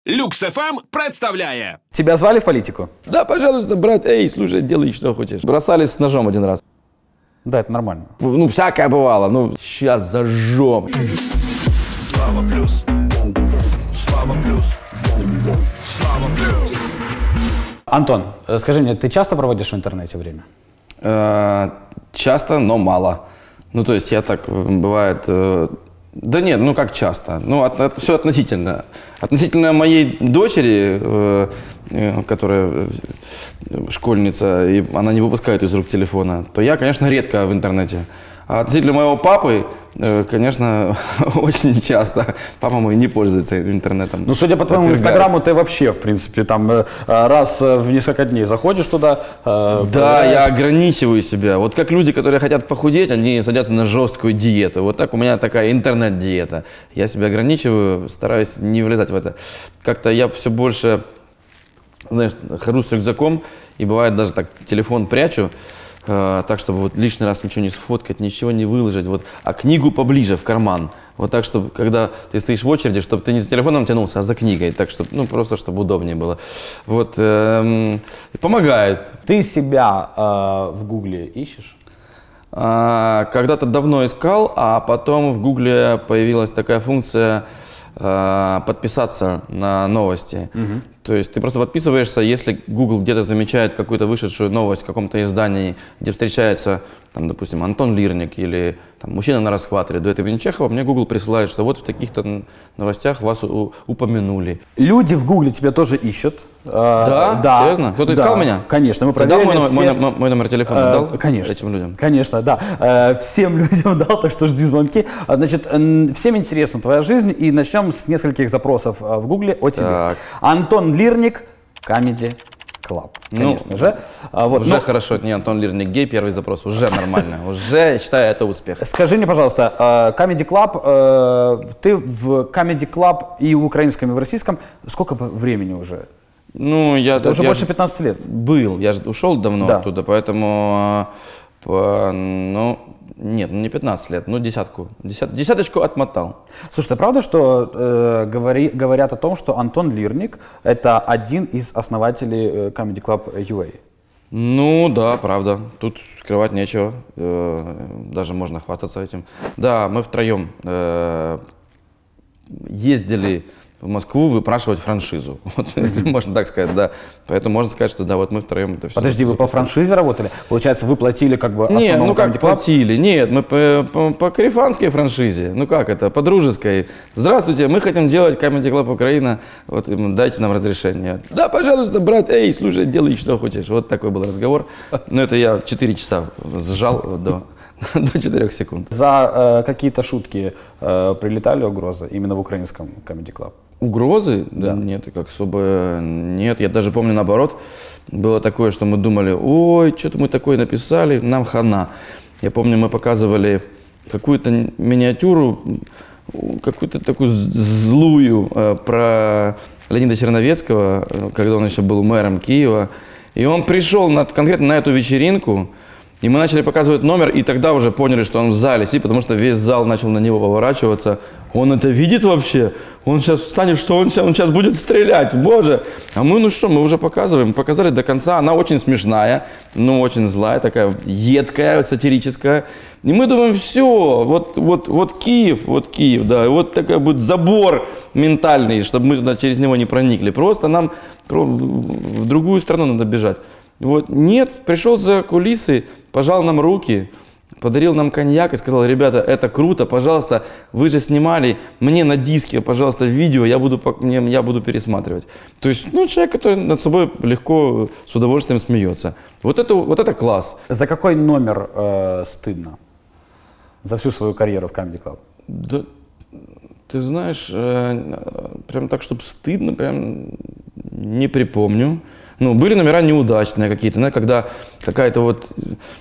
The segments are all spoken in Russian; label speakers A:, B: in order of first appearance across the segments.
A: Люкс ФМ представляє.
B: Тебя звали в политику?
C: Да, пожалуйста, брат, эй, слушай, делай, что хочешь. Бросались с ножом один раз.
B: Да, это нормально.
C: Ну, всякое бывало, ну, сейчас зажжем.
A: Слава плюс. Слава плюс. Слава плюс.
B: Антон, скажи мне, ты часто проводишь в интернете время?
C: Часто, но мало. Ну, то есть я так, бывает... Да нет, ну как часто? Ну, все относительно. Относительно моей дочери, которая школьница, и она не выпускает из рук телефона, то я, конечно, редко в интернете. А относительно моего папы, конечно, очень часто. Папа мой не пользуется интернетом.
B: Ну, судя по твоему инстаграму, ты вообще, в принципе, там раз в несколько дней заходишь туда.
C: Да, я ограничиваю себя. Вот как люди, которые хотят похудеть, они садятся на жесткую диету. Вот так у меня такая интернет-диета. Я себя ограничиваю, стараюсь не влезать в это. Как-то я все больше, знаешь, хожу с рюкзаком, и бывает даже так телефон прячу, так, чтобы вот лишний раз ничего не сфоткать, ничего не выложить, вот, а книгу поближе в карман. Вот так, чтобы, когда ты стоишь в очереди, чтобы ты не за телефоном тянулся, а за книгой, так, чтобы, ну, просто, чтобы удобнее было. Вот, помогает.
B: Ты себя в Гугле ищешь?
C: Когда-то давно искал, а потом в Гугле появилась такая функция подписаться на новости. То есть ты просто подписываешься, если Google где-то замечает какую-то вышедшую новость в каком-то издании, где встречается, там, допустим, Антон Лирник или там, «Мужчина на расхват» или «Дуэт имени Чехова», мне Google присылает, что вот в таких-то новостях вас упомянули.
B: Люди в Гугле тебя тоже ищут.
C: Да? Серьезно? Кто-то искал меня?
B: Конечно, мы проверили.
C: Ты дал мой номер телефона? Дал?
B: Конечно.
C: Этим людям?
B: Конечно, да. Всем людям дал, так что жди звонки. Значит, всем интересна твоя жизнь, и начнем с нескольких запросов в Гугле о тебе.
C: Так.
B: Антон Лирник, Comedy Club. Конечно же. Вот,
C: уже хорошо, не Антон Лирник гей, первый запрос, уже нормально, уже, я считаю, это успех.
B: Скажи мне, пожалуйста, Comedy Club, ты в Comedy Club и в украинском, и в российском, сколько времени уже?
C: Ну, это
B: уже больше 15 лет.
C: Был, я же ушел давно оттуда, поэтому, ну, нет, не 15 лет, ну десяточку отмотал.
B: Слушай, а правда, что говорят о том, что Антон Лирник – это один из основателей Comedy Club UA?
C: Ну да, правда, тут скрывать нечего, даже можно хвастаться этим. Да, мы втроем ездили в Москву выпрашивать франшизу, вот, если можно так сказать, да. Поэтому можно сказать, что да, вот мы втроем это все.
B: Подожди, вы по франшизе работали? Получается, вы платили как бы основному?
C: Нет, ну как
B: Comedy Club?
C: платили? Нет, мы по карифанской франшизе, ну как это, по дружеской. Здравствуйте, мы хотим делать Comedy Club Украина, вот дайте нам разрешение. Да, пожалуйста, брат, эй, слушай, делай, что хочешь. Вот такой был разговор. Но это я 4 часа сжал до 4 секунд.
B: За какие-то шутки прилетали угрозы именно в украинском Comedy Club?
C: Угрозы?
B: Да.
C: Нет, как особо нет. Я даже помню наоборот, было такое, что мы думали, ой, что-то мы такое написали, нам хана. Я помню, мы показывали какую-то миниатюру, какую-то такую злую про Леонида Черновецкого, когда он еще был мэром Киева. И он пришел конкретно на эту вечеринку, и мы начали показывать номер, и тогда уже поняли, что он в зале сидит, потому что весь зал начал на него поворачиваться. Он это видит вообще? Он сейчас встанет, что он сейчас будет стрелять, боже! А мы, ну что, мы уже показываем, показали до конца. Она очень смешная, ну очень злая, такая едкая, сатирическая. И мы думаем, все, вот Киев, да, вот такой будет забор ментальный, чтобы мы туда через него не проникли. Просто нам в другую страну надо бежать. Вот, нет, пришел за кулисы, пожал нам руки, подарил нам коньяк и сказал, ребята, это круто, пожалуйста, вы же снимали мне на диске, пожалуйста, видео, я буду пересматривать. То есть, ну, человек, который над собой легко, с удовольствием смеется. Вот это класс.
B: За какой номер стыдно? За всю свою карьеру в Comedy Club?
C: Да, ты знаешь, прям так, чтобы стыдно, прям не припомню. Ну, были номера неудачные какие-то, когда какая-то вот,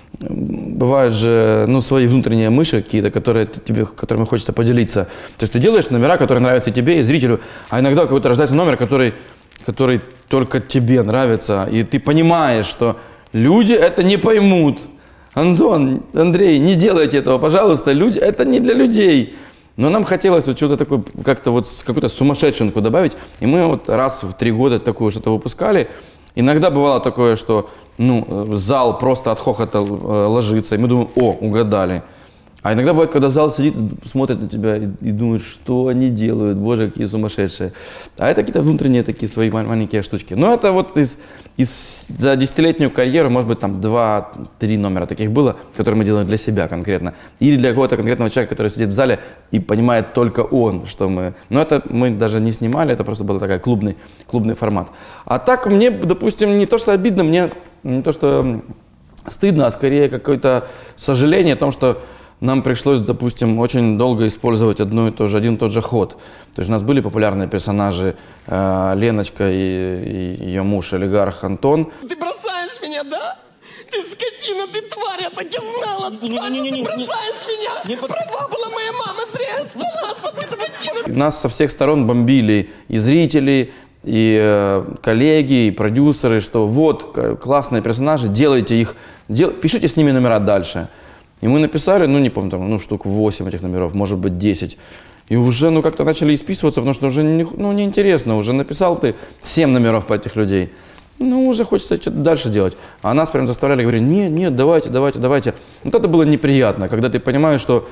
C: бывают же, ну, свои внутренние мыши какие-то, которыми хочется поделиться. То есть ты делаешь номера, которые нравятся и тебе, и зрителю, а иногда какой-то рождается номер, который только тебе нравится, и ты понимаешь, что люди это не поймут. Антон, Андрей, не делайте этого, пожалуйста, люди, это не для людей. Но нам хотелось вот чего-то такое, как-то вот какую-то сумасшедшенку добавить. И мы вот раз в 3 года такое что-то выпускали. Иногда бывало такое, что зал просто от хохота ложится, и мы думаем, о, угадали. А иногда бывает, когда зал сидит, смотрит на тебя и думает, что они делают, боже, какие сумасшедшие. А это какие-то внутренние такие свои маленькие штучки. Но это вот за 10-летнюю карьеру, может быть, там 2-3 номера таких было, которые мы делаем для себя конкретно. Или для какого-то конкретного человека, который сидит в зале и понимает только он, что мы... Но это мы даже не снимали, это просто был такой клубный формат. А так мне, допустим, не то, что обидно, мне не то, что стыдно, а скорее какое-то сожаление о том, что нам пришлось, допустим, очень долго использовать один и тот же ход. То есть у нас были популярные персонажи Леночка и ее муж, олигарх Антон.
D: Ты бросаешь меня, да? Ты скотина, ты тварь, я так и знала, тварь, ты бросаешь меня. Права была моя мама, зря я спала с тобой, скотина.
C: Нас со всех сторон бомбили и зрители, и коллеги, и продюсеры, что вот классные персонажи, делайте их, пишите с ними номера дальше. И мы написали, не помню, там, штук 8 этих номеров, может быть 10. И уже, как-то начали исписываться, потому что уже, неинтересно, уже написал ты 7 номеров по этих людей. Уже хочется что-то дальше делать. А нас прям заставляли, говорили, нет, давайте. Вот это было неприятно, когда ты понимаешь, что,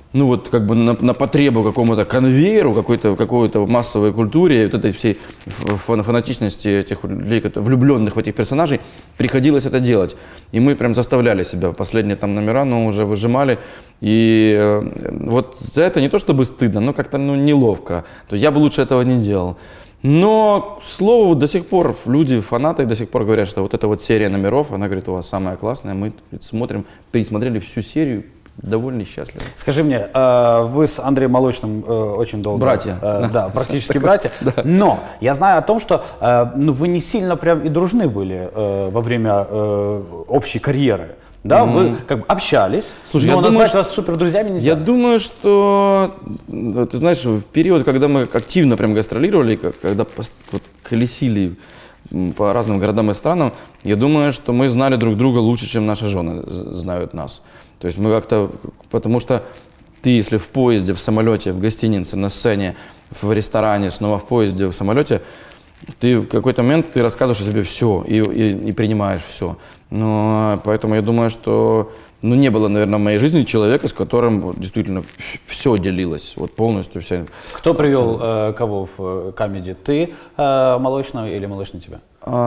C: на потребу какому-то конвейеру, какой-то массовой культуре, вот этой всей фанатичности этих людей, влюбленных в этих персонажей, приходилось это делать. И мы прям заставляли себя, последние там номера, уже выжимали. И вот за это не то чтобы стыдно, но как-то неловко. То я бы лучше этого не делал. Но, к слову, до сих пор люди, фанаты до сих пор говорят, что вот эта вот серия номеров, она говорит, у вас самая классная, мы пересмотрели всю серию. Довольно счастливы.
B: Скажи мне, вы с Андреем Молочным очень долго...
C: Братья.
B: Да, практически братья. Но я знаю о том, что вы не сильно прям и дружны были во время общей карьеры. Да, вы как бы общались,
C: слушай,
B: но назвать
C: что...
B: вас супер друзьями нельзя.
C: Я думаю, что, ты знаешь, в период, когда мы активно прям гастролировали, когда колесили по разным городам и странам, я думаю, что мы знали друг друга лучше, чем наши жены знают нас. То есть мы как-то, потому что ты, если в поезде, в самолете, в гостинице, на сцене, в ресторане, снова в поезде, в самолете, ты в какой-то момент ты рассказываешь о себе все и принимаешь все. Но поэтому я думаю, что не было, наверное, в моей жизни человека, с которым действительно все делилось, полностью все.
B: Кто привел кого в Камеди? Ты Молочного или Молочный тебя?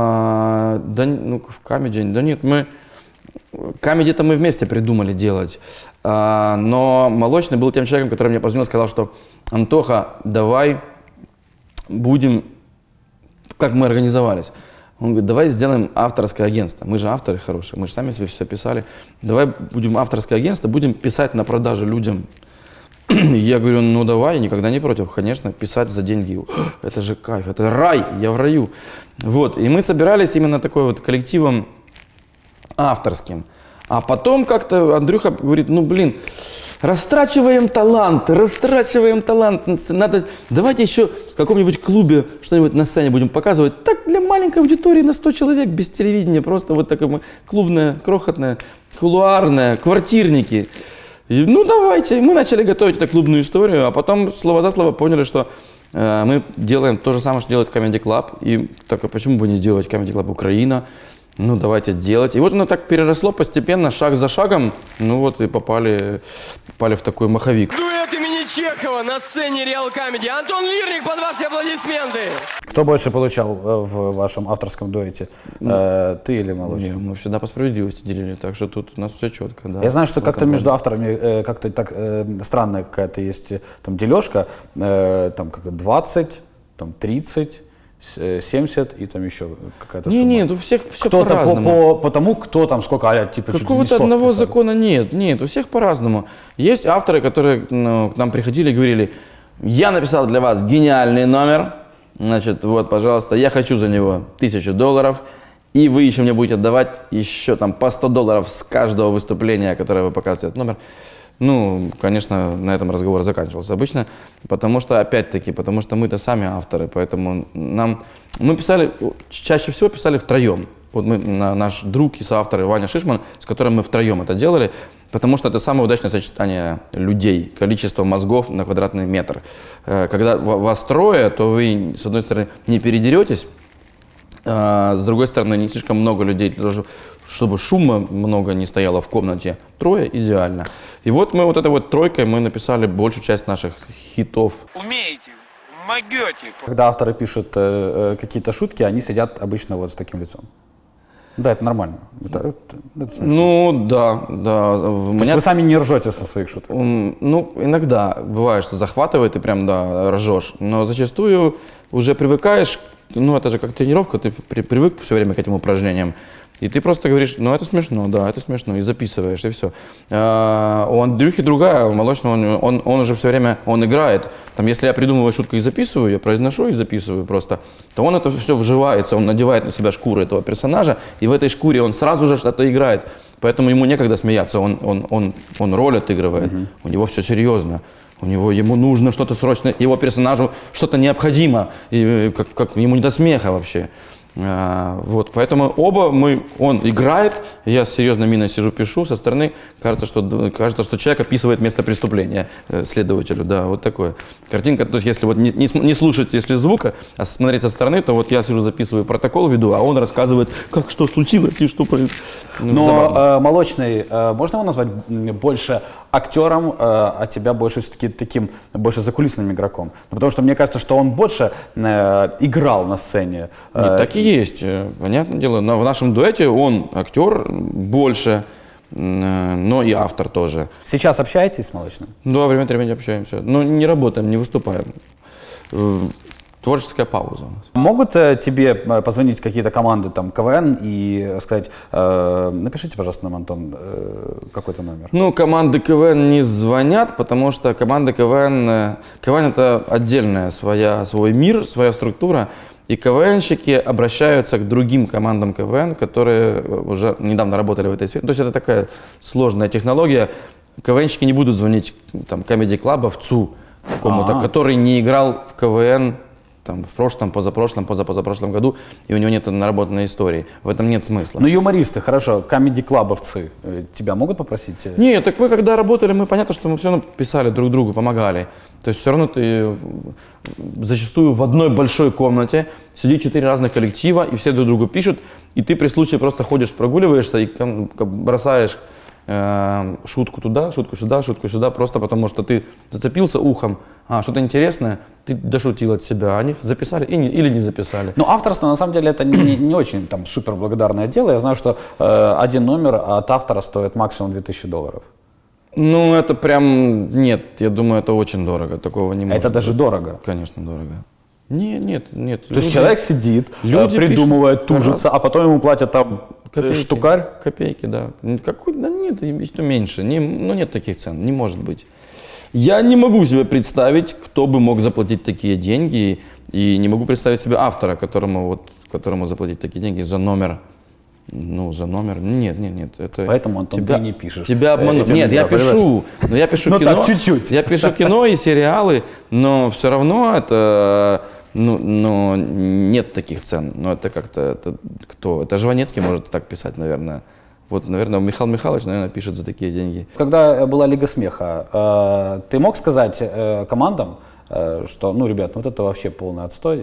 C: В Камеди, да нет, Камеди-то мы вместе придумали делать, но Молочный был тем человеком, который мне позвонил и сказал, что Антоха, давай будем, как мы организовались. Он говорит, давай сделаем авторское агентство. Мы же авторы хорошие, мы же сами себе все писали. Давай будем авторское агентство, будем писать на продажу людям. Я говорю, давай, я никогда не против, конечно, писать за деньги. Это же кайф, это рай, я в раю. И мы собирались именно такой коллективом авторским. А потом как-то Андрюха говорит, растрачиваем талант. Надо, давайте еще в каком-нибудь клубе что-нибудь на сцене будем показывать. Так для маленькой аудитории на 100 человек, без телевидения, просто вот такое клубное, крохотное, кулуарное, квартирники. И, давайте. Мы начали готовить эту клубную историю, а потом слово за слово поняли, что мы делаем то же самое, что делает Comedy Club. И так, почему бы не делать Comedy Club Украина? Давайте делать. И оно так переросло постепенно, шаг за шагом, и попали в такой маховик.
D: Дуэт имени Чехова на сцене Реал Comedy. Антон Лирник, под ваши аплодисменты.
B: Кто больше получал в вашем авторском дуэте? Ты или Молочный?
C: Мы всегда по справедливости делили, так что тут у нас все четко. Да.
B: Я знаю, что как-то между авторами как-то так странная какая-то есть там дележка, там как-то 20, там 30. 70 и там еще какая-то сумма.
C: Нет, у всех все
B: кто-то
C: по-разному.
B: по тому, кто там сколько, типа
C: какого-то одного закона нет, у всех по-разному. Есть авторы, которые к нам приходили и говорили, я написал для вас гениальный номер, пожалуйста, я хочу за него $1000, и вы еще мне будете отдавать еще там по $100 с каждого выступления, которое вы показываете этот номер. Конечно, на этом разговор заканчивался обычно, потому что мы-то сами авторы, поэтому мы писали, чаще всего писали втроем. Наш друг и соавтор Ваня Шишман, с которым мы втроем это делали, Потому что это самое удачное сочетание людей, количество мозгов на квадратный метр. Когда вас трое, то вы, с одной стороны, не передеретесь, а с другой стороны, не слишком много людей, для того, чтобы шума много не стояло в комнате. Трое идеально. И вот мы вот этой вот тройкой мы написали большую часть наших хитов.
E: Умеете, могете.
B: Когда авторы пишут какие-то шутки, они сидят обычно вот с таким лицом. Да, это нормально. Это смешно.
C: Ну, да.
B: То есть вы сами не ржете со своих шуток?
C: Ну, иногда бывает, что захватывает и прям, да, ржешь. Но зачастую уже привыкаешь, ну, это же как тренировка, ты привык все время к этим упражнениям. И ты просто говоришь, ну, это смешно, да, это смешно, и записываешь, и все. У Андрюхи другая, у Молочного, он уже все время, он играет. Там, если я придумываю шутку и записываю, я произношу и записываю просто, то он это все вживается, он надевает на себя шкуру этого персонажа, и в этой шкуре он сразу же что-то играет. Поэтому ему некогда смеяться, он роль отыгрывает, у него все серьезно. Ему нужно что-то срочно, его персонажу что-то необходимо, и как ему не до смеха вообще. Вот, поэтому он играет, я с серьезной миной сижу, пишу, со стороны кажется, что человек описывает место преступления следователю, да, вот такое. Картинка, то есть если вот не слушать, если звука, а смотреть со стороны, то вот я сижу, записываю протокол, веду, а он рассказывает, как что случилось и что произошло.
B: Но Молочный, можно его назвать больше актером, а тебя больше все-таки таким, больше закулисным игроком? Ну, потому что мне кажется, что он больше играл на сцене.
C: Нет, так и есть, понятное дело. Но в нашем дуэте он актер больше, но и автор тоже.
B: Сейчас общаетесь с Молочным?
C: Да, время от времени общаемся. Но не работаем, не выступаем. Творческая пауза у нас.
B: Могут тебе позвонить какие-то команды, там, КВН, и сказать, напишите, пожалуйста, нам, Антон, какой-то номер?
C: Ну, команды КВН не звонят, потому что команды КВН это отдельная свой мир, своя структура. И КВНщики обращаются к другим командам КВН, которые уже недавно работали в этой сфере. То есть это такая сложная технология. КВНщики не будут звонить там, комеди-клабовцу какому-то, который не играл в КВН там, в прошлом, позапрошлом году, и у него нет наработанной истории. В этом нет смысла.
B: Ну, юмористы, хорошо, комеди-клабовцы тебя могут попросить?
C: Нет, так мы когда работали, мы понятно, что мы все равно писали друг другу, помогали. То есть все равно ты зачастую в одной большой комнате сидит 4 разных коллектива, и все друг другу пишут, и ты при случае просто ходишь, прогуливаешься и бросаешь шутку туда, шутку сюда, просто потому что ты зацепился ухом, что-то интересное, ты дошутил от себя, они записали или не записали.
B: Но авторство, на самом деле, это не очень там супер благодарное дело. Я знаю, что один номер от автора стоит максимум $2000.
C: Ну, это прям, нет, я думаю, это очень дорого, такого не может
B: Это даже
C: быть.
B: дорого?
C: Конечно, дорого. Нет.
B: То есть человек сидит, придумывает, тужится, а потом ему платят там
C: копейки,
B: штукарь?
C: Копейки, да. Да нет, еще меньше. Нет таких цен, не может быть. Я не могу себе представить, кто бы мог заплатить такие деньги, и не могу представить себе автора, которому заплатить такие деньги за номер. Ну, за номер. Нет. Это
B: Поэтому, Антон, ты не пишешь.
C: Тебя обманут. Нет, я пишу. Но я пишу кино.
B: Так, чуть-чуть.
C: Я пишу кино и сериалы, но все равно это... Ну, нет таких цен. Но это как-то... Это кто? Это Жванецкий может так писать, наверное. Вот, наверное, Михаил Михайлович, наверное, пишет за такие деньги.
B: Когда была Лига смеха, ты мог сказать командам, что, ну, ребят, вот это вообще полный отстой,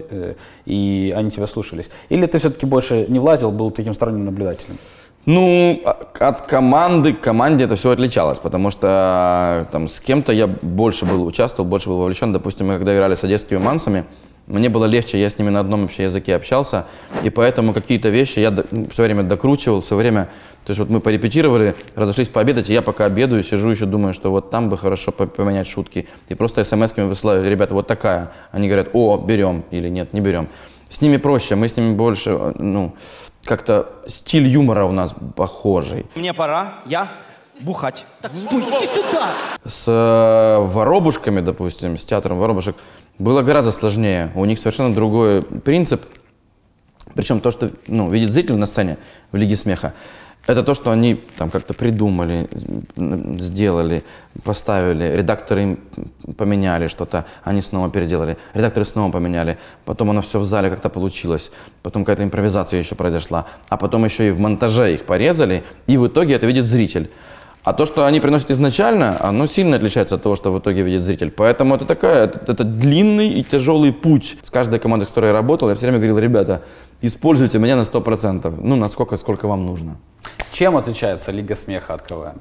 B: и они тебя слушались? Или ты все-таки больше не влазил, был таким сторонним наблюдателем?
C: Ну, от команды к команде это все отличалось, потому что там с кем-то я больше участвовал, больше был вовлечен. Допустим, мы когда играли с одесскими мансами, мне было легче, я с ними на одном вообще языке общался, и поэтому какие-то вещи я все время докручивал, все время. То есть вот мы порепетировали, разошлись пообедать, и я пока обедаю, сижу еще думаю, что вот там бы хорошо поменять шутки. И просто смс-ками высылаю, ребята, вот такая. Они говорят, о, берем, или нет, не берем. С ними проще, мы с ними больше, ну, как-то стиль юмора у нас похожий.
F: Мне пора, я бухать. Так, стой, иди сюда!
C: С воробушками, допустим, с театром воробушек, было гораздо сложнее. У них совершенно другой принцип. Причем то, что видит зритель на сцене в Лиге смеха, это то, что они там как-то придумали, сделали, поставили. Редакторы им поменяли что-то, они снова переделали. Редакторы снова поменяли. Потом оно все в зале как-то получилось. Потом какая-то импровизация еще произошла. А потом еще и в монтаже их порезали. И в итоге это видит зритель. А то, что они приносят изначально, оно сильно отличается от того, что в итоге видит зритель. Поэтому это длинный и тяжелый путь. С каждой командой, с которой я работал, я все время говорил: ребята, используйте меня на 100%. Ну, насколько, сколько вам нужно.
B: Чем отличается Лига смеха от КВН?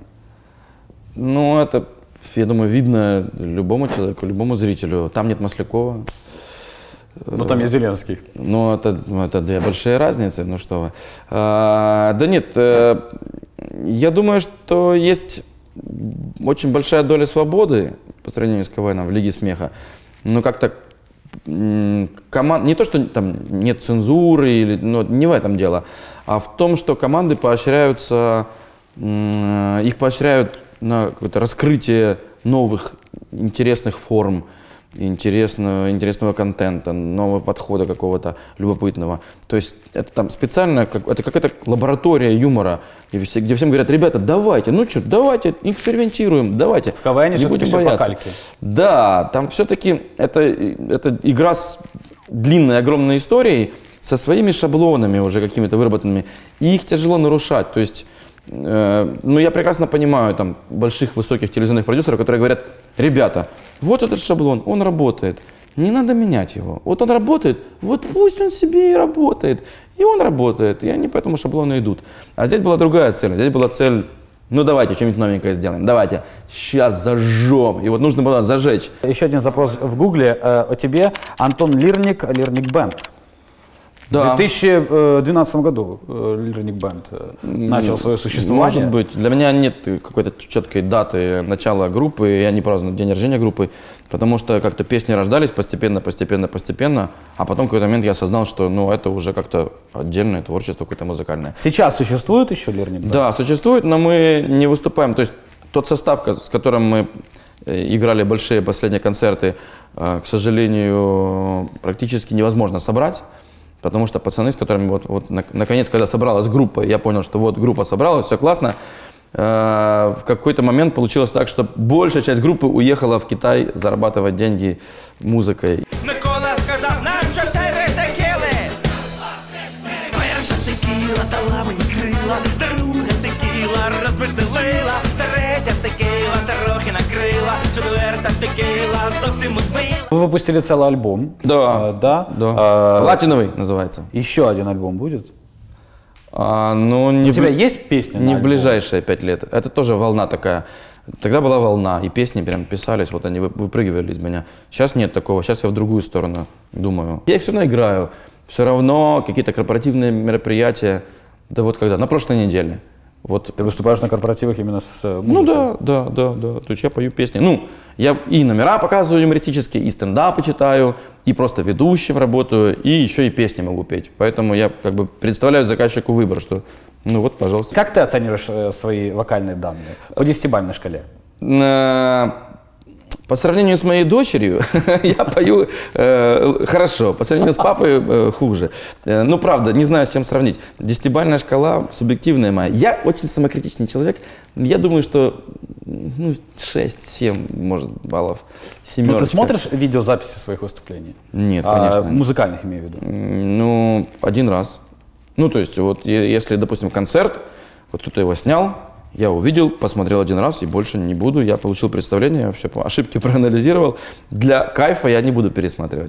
C: Ну, это, я думаю, видно любому человеку, любому зрителю. Там нет Маслякова.
B: Ну, там есть Зеленский.
C: Ну, это две большие разницы, ну что вы. Да нет, я думаю, что есть очень большая доля свободы по сравнению с КВН в Лиге смеха. Но как-то не то, что там нет цензуры, или, ну, не в этом дело, а в том, что команды поощряются, их поощряют на какое-то раскрытие новых интересных форм, интересного контента, нового подхода какого-то любопытного. То есть это там специально, это какая-то лаборатория юмора, где всем говорят: ребята, давайте, ну что, давайте, экспериментируем, давайте.
B: В КВН
C: не будем бояться. По кальке. Да, там все-таки это игра с длинной, огромной историей, со своими шаблонами уже какими-то выработанными, и их тяжело нарушать. То есть, ну, я прекрасно понимаю там больших, высоких телевизионных продюсеров, которые говорят: ребята, вот этот шаблон, он работает, не надо менять его. Вот он работает, вот пусть он себе и работает. И он работает, и они по этому шаблону идут. А здесь была другая цель. Здесь была цель: ну давайте что-нибудь новенькое сделаем, давайте, сейчас зажжем. И вот нужно было зажечь.
B: Еще один запрос в Гугле о тебе. Антон Лирник, Лирник Бенд.
C: Да.
B: В 2012 году Лирник Бенд начал свое существование.
C: Может быть. Для меня нет какой-то четкой даты начала группы, я не праздную день рождения группы, потому что как-то песни рождались постепенно, а потом в какой-то момент я осознал, что ну, это уже как-то отдельное творчество какое-то музыкальное.
B: Сейчас существует еще Лирник Бенд?
C: Да, существует, но мы не выступаем. То есть тот состав, с которым мы играли большие последние концерты, к сожалению, практически невозможно собрать. Потому что пацаны, с которыми вот наконец, когда собралась группа, я понял, что вот группа собралась, все классно. В какой-то момент получилось так, что большая часть группы уехала в Китай зарабатывать деньги музыкой.
D: Микола сказав нам 4 текіли. Перша текіла дала мені крила, друга текіла розвеселила, третя текіла трохи накрила, четверта текіла зовсім відбила.
B: Вы выпустили целый альбом.
C: Да.
B: Да?
C: Платиновый называется.
B: Еще один альбом будет?
C: Ну,
B: У тебя есть песни на
C: Не в
B: альбом?
C: ближайшие 5 лет. Это тоже волна такая. Тогда была волна, и песни прям писались, вот они выпрыгивали из меня. Сейчас нет такого, сейчас я в другую сторону думаю. Я их все равно играю, все равно какие-то корпоративные мероприятия. Да вот когда? На прошлой неделе. Вот.
B: Ты выступаешь на корпоративах именно с музыкой?
C: Ну да. То есть я пою песни. Ну, я и номера показываю юмористические, и стендапы читаю, и просто ведущим работаю, и еще и песни могу петь. Поэтому я как бы предоставляю заказчику выбор, что ну вот, пожалуйста.
B: Как ты оцениваешь свои вокальные данные по 10-бальной шкале?
C: По сравнению с моей дочерью, я пою хорошо, по сравнению с папой хуже. Ну, правда, не знаю, с чем сравнить. 10-бальная шкала субъективная моя. Я очень самокритичный человек. Я думаю, что ну, 6-7, может, баллов. Семерочка.
B: Ну, ты смотришь видеозаписи своих выступлений?
C: Нет, конечно.
B: Музыкальных, имею в виду?
C: Ну, один раз. Ну, то есть, вот если, допустим, концерт, вот кто-то его снял, я увидел, посмотрел один раз и больше не буду. Я получил представление, все, ошибки проанализировал. Для кайфа я не буду пересматривать.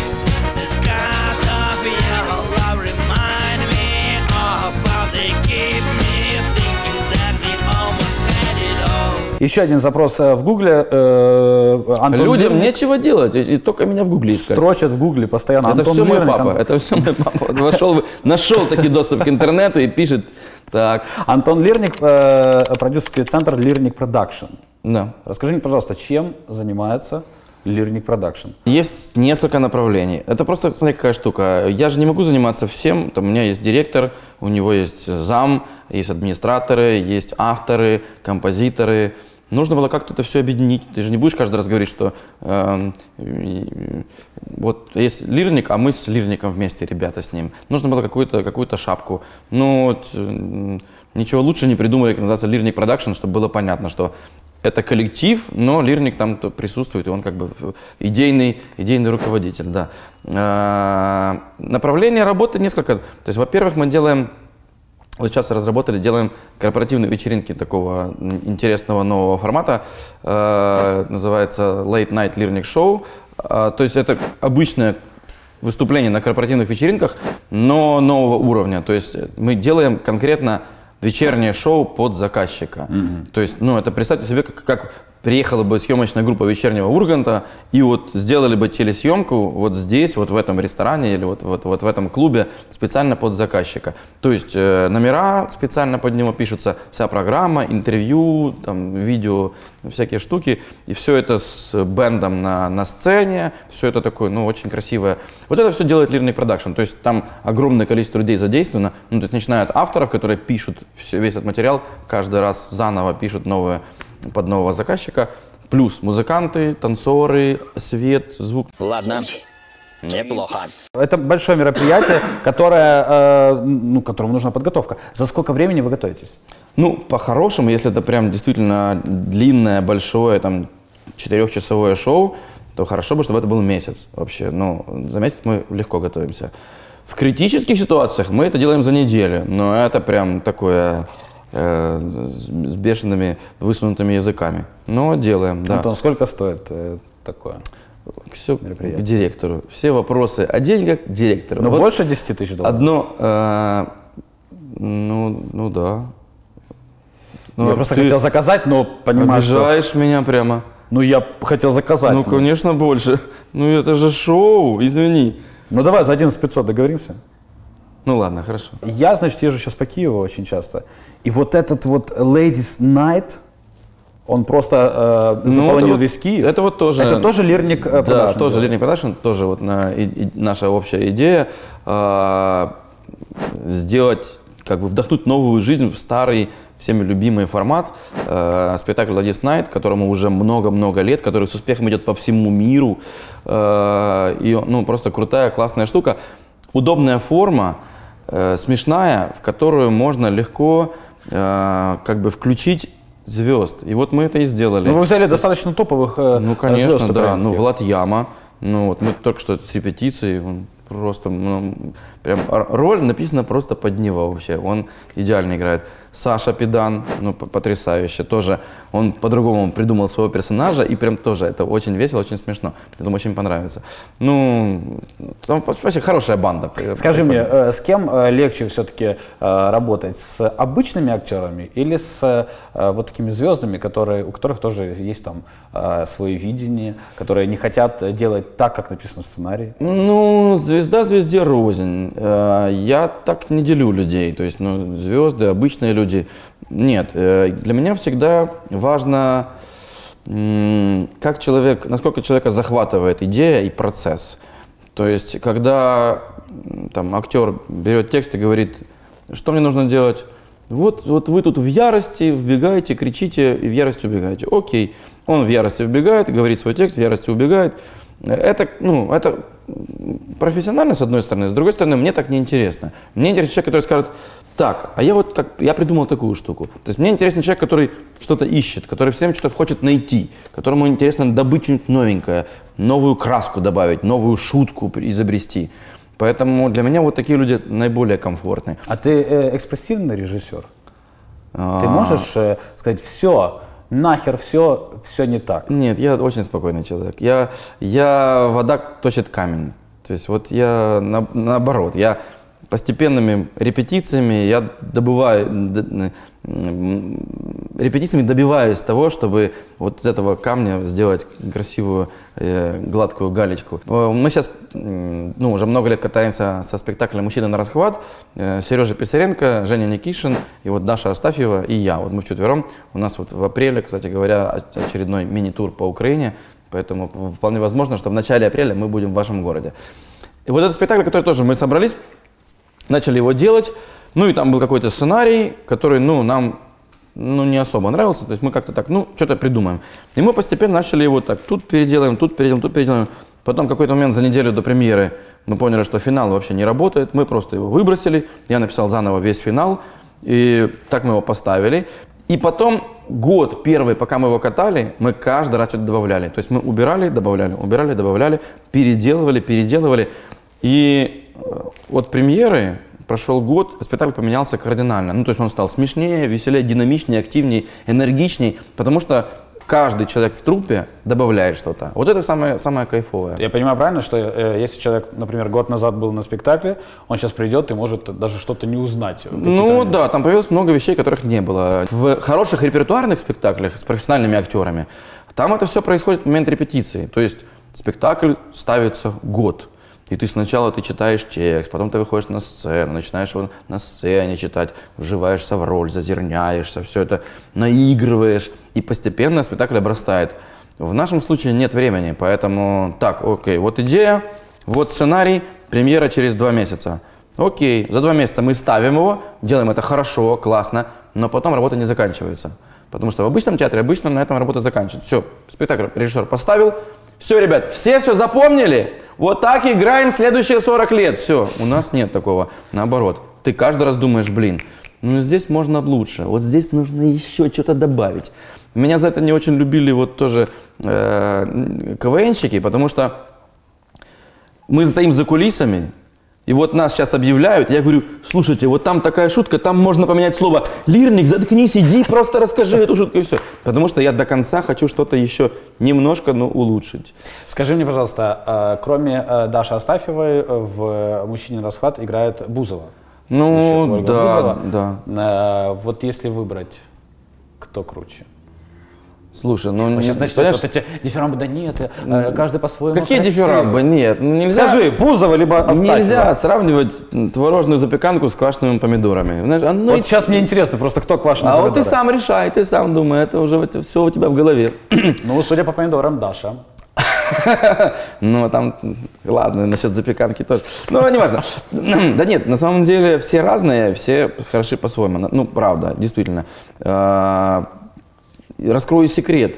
B: Еще один запрос в Гугле.
C: Людям нечего делать, и только меня в Гугле искать.
B: Строчат в Гугле постоянно.
C: Это
B: Антон
C: все мой
B: Лирник,
C: папа. Это все мой папа. Нашел таки доступ к интернету и пишет так.
B: Антон Лирник, продюсерский центр Лирник Продакшн.
C: Да.
B: Расскажи мне, пожалуйста, чем занимается Лирник Продакшн?
C: Есть несколько направлений. Это просто, смотри, какая штука. Я же не могу заниматься всем. Там у меня есть директор, у него есть зам, есть администраторы, есть авторы, композиторы. Нужно было как-то это все объединить. Ты же не будешь каждый раз говорить, что вот есть Лирник, а мы с Лирником вместе, ребята, с ним. Нужно было какую-то шапку. Ну, вот, ничего лучше не придумали, как называется Лирник Продакшн, чтобы было понятно, что это коллектив, но Лирник там присутствует, и он как бы идейный руководитель. Да. Направление работы несколько. То есть, во-первых, мы делаем Вот сейчас разработали, делаем корпоративные вечеринки такого интересного нового формата. Называется Late Night Learning Show. То есть это обычное выступление на корпоративных вечеринках, но нового уровня. То есть мы делаем конкретно вечернее шоу под заказчика. То есть, ну, это представьте себе, как приехала бы съемочная группа «Вечернего Урганта» и вот сделали бы телесъемку вот здесь, вот в этом ресторане или вот в этом клубе специально под заказчика. То есть номера специально под него пишутся, вся программа, интервью, там, видео, всякие штуки. И все это с бэндом на сцене, все это такое, ну, очень красивое. Вот это все делает Learning Production. То есть там огромное количество людей задействовано. Ну, то есть начиная от авторов, которые пишут весь этот материал, каждый раз заново пишут новые под нового заказчика, плюс музыканты, танцоры, свет, звук.
G: Ладно, неплохо.
B: Это большое мероприятие, которое, которому нужна подготовка. За сколько времени вы готовитесь?
C: Ну, по-хорошему, если это прям действительно длинное, большое, там, 4-часовое шоу, то хорошо бы, чтобы это был месяц вообще. Ну, за месяц мы легко готовимся. В критических ситуациях мы это делаем за неделю, но это прям такое... с бешеными высунутыми языками. Но делаем, да.
B: Антон, сколько стоит такое
C: Все
B: мероприятие?
C: к директору. Все вопросы о деньгах к директору.
B: Ну,
C: вот
B: больше 10 тысяч долларов?
C: одно, ну да. Ну,
B: Я просто хотел заказать, но понимаю, что...
C: Обижаешь меня прямо.
B: Ну, я хотел заказать.
C: Ну, конечно, больше. Ну, это же шоу, извини.
B: Ну, давай за 11 500 договоримся.
C: Ну, ладно, хорошо.
B: Я, значит, езжу сейчас по Киеву очень часто. И вот этот вот Ladies Night, он просто заполонил весь Киев.
C: Это вот тоже...
B: Это тоже Learning Production?
C: Да, тоже Learning Production, тоже вот наша общая идея сделать, как бы вдохнуть новую жизнь в старый, всеми любимый формат, спектакль Ladies Night, которому уже много-много лет, который с успехом идет по всему миру. И, ну, просто крутая, классная штука. Удобная форма, смешная, в которую можно легко как бы включить звезд. И вот мы это и сделали.
B: Ну, вы взяли достаточно топовых
C: Ну, конечно,
B: звезд
C: да.
B: украинских.
C: Ну, Влад Яма. Ну, вот мы только что с репетицией, он просто, прям роль написана просто под него вообще. Он идеально играет. Саша Педан, ну, потрясающе. Тоже он по-другому придумал своего персонажа, и прям тоже это очень весело, очень смешно. Я думаю, очень понравится. Ну, там вообще хорошая банда.
B: Скажи мне, с кем легче все-таки работать? С обычными актерами или с вот такими звездами, у которых тоже есть там свое видение, которые не хотят делать так, как написано в сценарии?
C: Ну, звезда звезде рознь. Я так не делю людей. То есть, ну, звезды, обычные люди. Нет, для меня всегда важно, как человек, насколько человека захватывает идея и процесс. То есть, когда там актер берет текст и говорит, что мне нужно делать, вот вы тут в ярости вбегаете, кричите и в ярости убегаете. Окей, он в ярости вбегает, говорит свой текст, в ярости убегает. Это профессионально, с одной стороны, с другой стороны, мне так неинтересно. Мне интересен человек, который скажет, так, а я придумал такую штуку. То есть мне интересен человек, который что-то ищет, который все время что-то хочет найти, которому интересно добыть что-нибудь новенькое, новую краску добавить, новую шутку изобрести. Поэтому для меня вот такие люди наиболее комфортны.
B: А ты экспрессивный режиссер? Ты можешь сказать, все, нахер все не так?
C: Нет, я очень спокойный человек. Я вода точит камень. То есть вот я наоборот, я постепенными репетициями добиваюсь того, чтобы вот из этого камня сделать красивую, гладкую галечку. Мы сейчас уже много лет катаемся со спектаклем «Мужчина на расхват». Сережа Писаренко, Женя Никишин и вот Даша Астафьева и я. Вот мы вчетвером. У нас вот в апреле, кстати говоря, очередной мини-тур по Украине. Поэтому вполне возможно, что в начале апреля мы будем в вашем городе. И вот этот спектакль, который тоже мы собрались, начали его делать, ну и там был какой-то сценарий, который, нам, не особо нравился, то есть мы как-то так, что-то придумаем. И мы постепенно начали его так, тут переделаем. Потом в какой-то момент за неделю до премьеры мы поняли, что финал вообще не работает, мы просто его выбросили, я написал заново весь финал, и так мы его поставили. И потом год первый, пока мы его катали, мы каждый раз что-то добавляли. То есть мы убирали, добавляли, переделывали. И от премьеры прошел год, спектакль поменялся кардинально. Ну, то есть он стал смешнее, веселее, динамичнее, активнее, энергичней, потому что каждый человек в труппе добавляет что-то. Вот это самое кайфовое.
B: Я понимаю правильно, что если человек, например, год назад был на спектакле, он сейчас придет и может даже что-то не узнать.
C: Ну да, там появилось много вещей, которых не было. В хороших репертуарных спектаклях с профессиональными актерами, там это все происходит в момент репетиции. То есть спектакль ставится год. И ты сначала читаешь текст, потом ты выходишь на сцену, начинаешь его на сцене читать, вживаешься в роль, зазерняешься, все это наигрываешь, и постепенно спектакль обрастает. В нашем случае нет времени, поэтому так, окей, вот идея, вот сценарий, премьера через 2 месяца. Окей, за 2 месяца мы ставим его, делаем это хорошо, классно, но потом работа не заканчивается. Потому что в обычном театре обычно на этом работа заканчивается. Все, спектакль режиссер поставил. Все, ребят, все запомнили? Вот так играем следующие 40 лет. Все, у нас нет такого. Наоборот, ты каждый раз думаешь, блин, ну здесь можно лучше, вот здесь нужно еще что-то добавить. Меня за это не очень любили вот тоже КВНщики, потому что мы стоим за кулисами, и вот нас сейчас объявляют, я говорю, слушайте, вот там такая шутка, там можно поменять слово «лирник», заткнись, иди, просто расскажи эту шутку и все. Потому что я до конца хочу что-то еще немножко, но улучшить.
B: Скажи мне, пожалуйста, кроме Даши Астафьевой в «Мужчине на расхват» играет Бузова.
C: Ну, да,
B: Бузова.
C: да.
B: Вот если выбрать, кто круче?
C: Слушай, ну...
B: Сейчас начнется вот эти дифирамбы, да нет, каждый по-своему.
C: Какие дифирамбы? Нет, ну нельзя...
B: Скажи, Бузова либо Астафьева.
C: Нельзя сравнивать творожную запеканку с квашеными помидорами. Знаешь,
B: вот сейчас мне интересно просто, кто квашеные помидоры.
C: А вот ты сам решай, ты сам думай, это уже все у тебя в голове.
B: Ну, судя по помидорам, Даша.
C: Ну, там, ладно, насчет запеканки тоже. Ну, неважно. Да нет, на самом деле все разные, все хороши по-своему. Ну, правда, действительно. Раскрою секрет.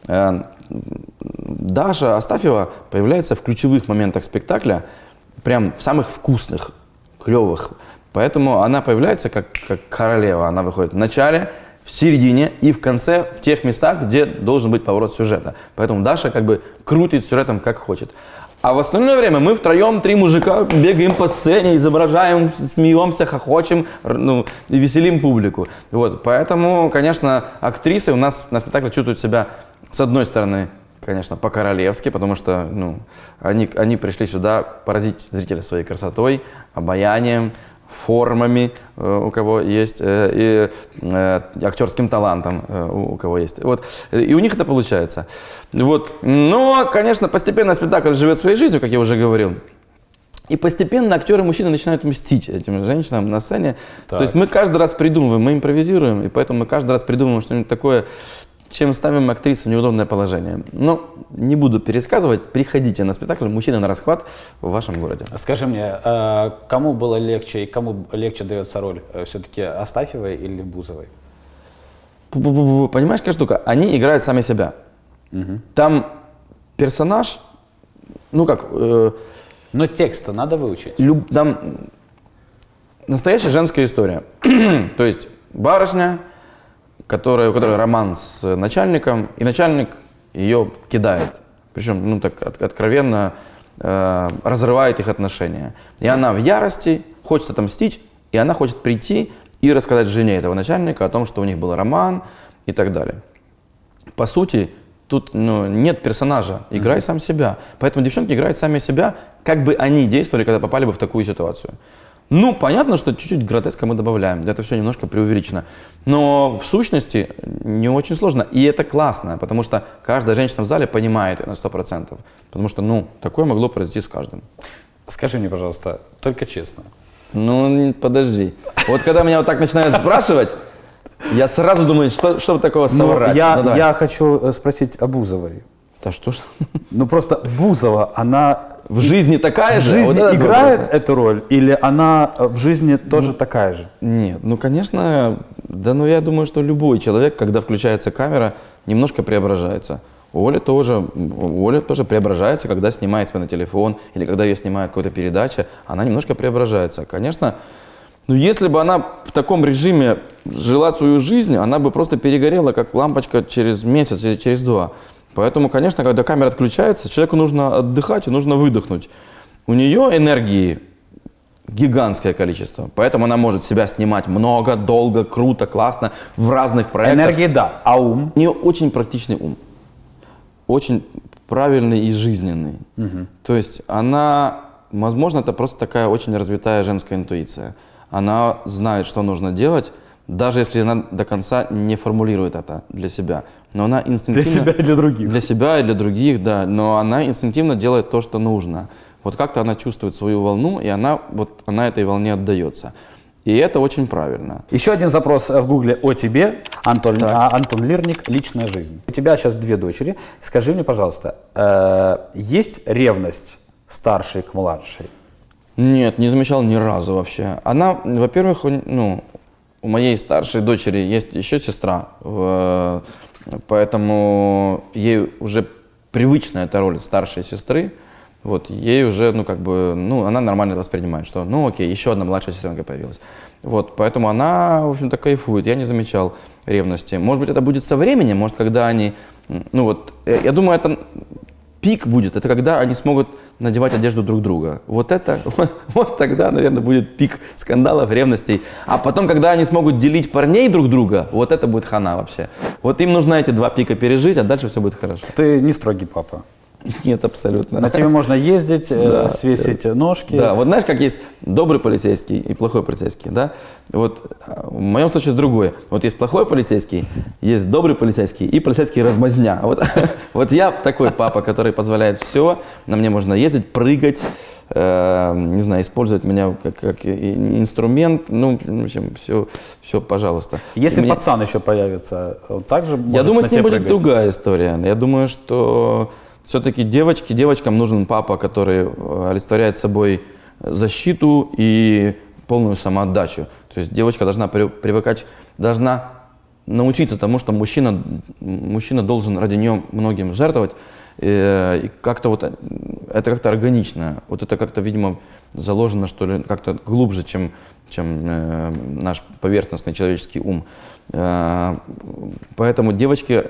C: Даша Астафьева появляется в ключевых моментах спектакля, прям в самых вкусных, клевых. Поэтому она появляется как королева. Она выходит в начале, в середине и в конце, в тех местах, где должен быть поворот сюжета. Поэтому Даша как бы крутит сюжетом как хочет. А в остальное время мы втроем, 3 мужика, бегаем по сцене, изображаем, смеемся, хохочем, ну, и веселим публику. Вот, поэтому, конечно, актрисы у нас на спектакле чувствуют себя, с одной стороны, конечно, по-королевски, потому что ну, они пришли сюда поразить зрителя своей красотой, обаянием, формами, у кого есть, и актерским талантом, у кого есть. Вот. И у них это получается. Вот. Но, конечно, постепенно спектакль живет своей жизнью, как я уже говорил. И постепенно актеры-мужчины начинают мстить этим женщинам на сцене. Так. То есть мы каждый раз придумываем, мы импровизируем, и поэтому мы каждый раз придумываем что-нибудь такое, чем ставим актрису в неудобное положение. Но не буду пересказывать, приходите на спектакль «Мужчина на расхват» в вашем городе.
B: Скажи мне, кому было легче и кому легче дается роль? Все-таки Астафьевой или Бузовой?
C: Понимаешь, какая штука? Они играют сами себя. Угу. Там персонаж, ну как...
B: Но текст-то надо выучить.
C: Там настоящая женская история. То есть барышня, у которой роман с начальником, и начальник ее кидает. Причем, ну так откровенно разрывает их отношения. И она в ярости, хочет отомстить, и она хочет прийти и рассказать жене этого начальника о том, что у них был роман и так далее. По сути, тут нет персонажа, играй сам себя. Поэтому девчонки играют сами себя, как бы они действовали, когда попали бы в такую ситуацию. Ну, понятно, что чуть-чуть гротеска мы добавляем, это все немножко преувеличено. Но в сущности не очень сложно, и это классно, потому что каждая женщина в зале понимает это на 100%. Потому что, ну, такое могло произойти с каждым.
B: Скажи мне, пожалуйста, только честно.
C: Ну, подожди. Вот когда меня вот так начинают спрашивать, я сразу думаю, что такого соврать.
B: Я хочу спросить о Бузовой.
C: Да что ж?
B: Ну просто Бузова, она...
C: В жизни такая же?
B: В жизни вот играет эту роль или она в жизни тоже такая же?
C: Нет, ну конечно, да, ну я думаю, что любой человек, когда включается камера, немножко преображается. Оля тоже преображается, когда снимает себя на телефон или когда ее снимает какая-то передача, она немножко преображается. Конечно, но если бы она в таком режиме жила свою жизнь, она бы просто перегорела, как лампочка через месяц или через 2. Поэтому, конечно, когда камера отключается, человеку нужно отдыхать и нужно выдохнуть. У нее энергии гигантское количество. Поэтому она может себя снимать много, долго, круто, классно, в разных проектах.
B: Энергии, да. А ум?
C: У нее очень практичный ум. Очень правильный и жизненный. То есть она, возможно, это просто такая очень развитая женская интуиция. Она знает, что нужно делать, даже если она до конца не формулирует это для себя. Но она инстинктивно...
B: Для себя и для других.
C: Для себя и для других, да. Но она инстинктивно делает то, что нужно. Вот как-то она чувствует свою волну, и она этой волне отдается. И это очень правильно.
B: Еще один запрос в Гугле о тебе. Антон Лирник, личная жизнь. У тебя сейчас 2 дочери. Скажи мне, пожалуйста, есть ревность старшей к младшей?
C: Нет, не замечал ни разу вообще. Она, во-первых, у моей старшей дочери есть еще сестра, поэтому ей уже привычна эта роль старшей сестры. Вот, ей уже, она нормально это воспринимает, что, окей, еще одна младшая сестренка появилась. Вот, поэтому она, в общем-то, кайфует. Я не замечал ревности. Может быть, это будет со временем, может, когда они, я думаю, это пик будет, это когда они смогут надевать одежду друг друга. Вот тогда, наверное, будет пик скандалов, ревностей. А потом, когда они смогут делить парней друг друга, вот это будет хана вообще. Вот им нужно эти 2 пика пережить, а дальше все будет хорошо.
B: Ты не строгий папа.
C: Нет, абсолютно.
B: На тебе можно ездить, свесить ножки.
C: Да, вот знаешь, как есть добрый полицейский и плохой полицейский, да? Вот в моем случае другое. Вот есть плохой полицейский, есть добрый полицейский и полицейский размазня. Вот я такой папа, который позволяет все, на мне можно ездить, прыгать, не знаю, использовать меня как инструмент, в общем, все, пожалуйста.
B: Если пацан еще появится, он также может
C: Я думаю, с ним будет
B: прыгать.
C: другая история. Я думаю, что все-таки девочкам нужен папа, который олицетворяет собой защиту и полную самоотдачу. То есть девочка должна привыкать, должна научиться тому, что мужчина должен ради нее многим жертвовать. И как-то это как-то органично. Вот это как-то, видимо, заложено, что ли, как-то глубже, чем наш поверхностный человеческий ум. Поэтому девочки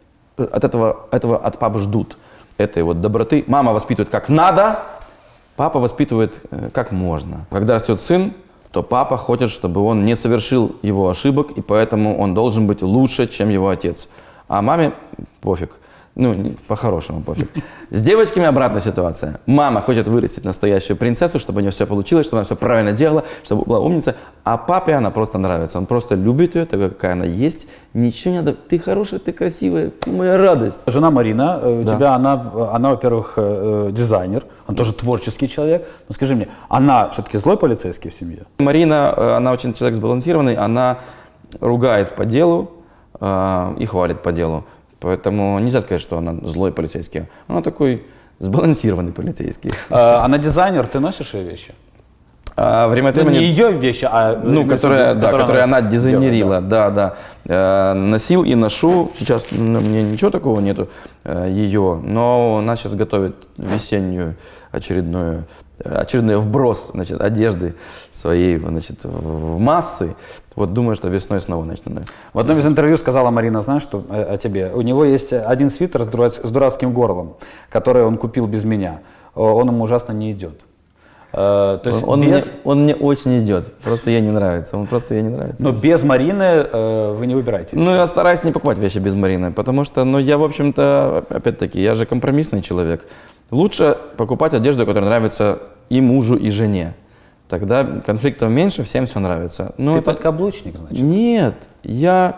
C: от папы ждут этой доброты. Мама воспитывает как надо, папа воспитывает как можно. Когда растет сын, то папа хочет, чтобы он не совершил его ошибок, и поэтому он должен быть лучше, чем его отец. А маме пофиг. По-хорошему пофиг. С девочками обратная ситуация. Мама хочет вырастить настоящую принцессу, чтобы у нее все получилось, чтобы она все правильно делала, чтобы была умница. А папе она просто нравится. Он просто любит ее, такая, какая она есть. Ничего не надо. Ты хорошая, ты красивая, ты моя радость.
B: Жена Марина, у тебя, она, во-первых, дизайнер, он тоже творческий человек. Но скажи мне, она все-таки злой полицейский в семье?
C: Марина, она очень человек сбалансированный, она ругает по делу и хвалит по делу. Поэтому нельзя сказать, что она злой полицейский. Она такой сбалансированный полицейский.
B: Она дизайнер, ты носишь ее вещи?
C: Время от времени...
B: Не ее вещи, а...
C: которые она дизайнерила, да. Носил и ношу. Сейчас мне ничего такого нету ее, но она сейчас готовит весеннюю очередной вброс, одежды своей, в массы. Вот думаю, что весной снова начну.
B: В одном из интервью сказала Марина, знаешь, что о тебе? У него есть один свитер с дурацким горлом, который он купил без меня. Он ему ужасно не идет. То есть
C: он мне очень идет, просто ей не нравится.
B: Но без Марины вы не выбираете.
C: Я стараюсь не покупать вещи без Марины, потому что, я, в общем-то, опять-таки, я же компромиссный человек. Лучше покупать одежду, которая нравится и мужу, и жене. Тогда конфликтов меньше, всем все нравится.
B: Ты подкаблучник, значит?
C: Нет, я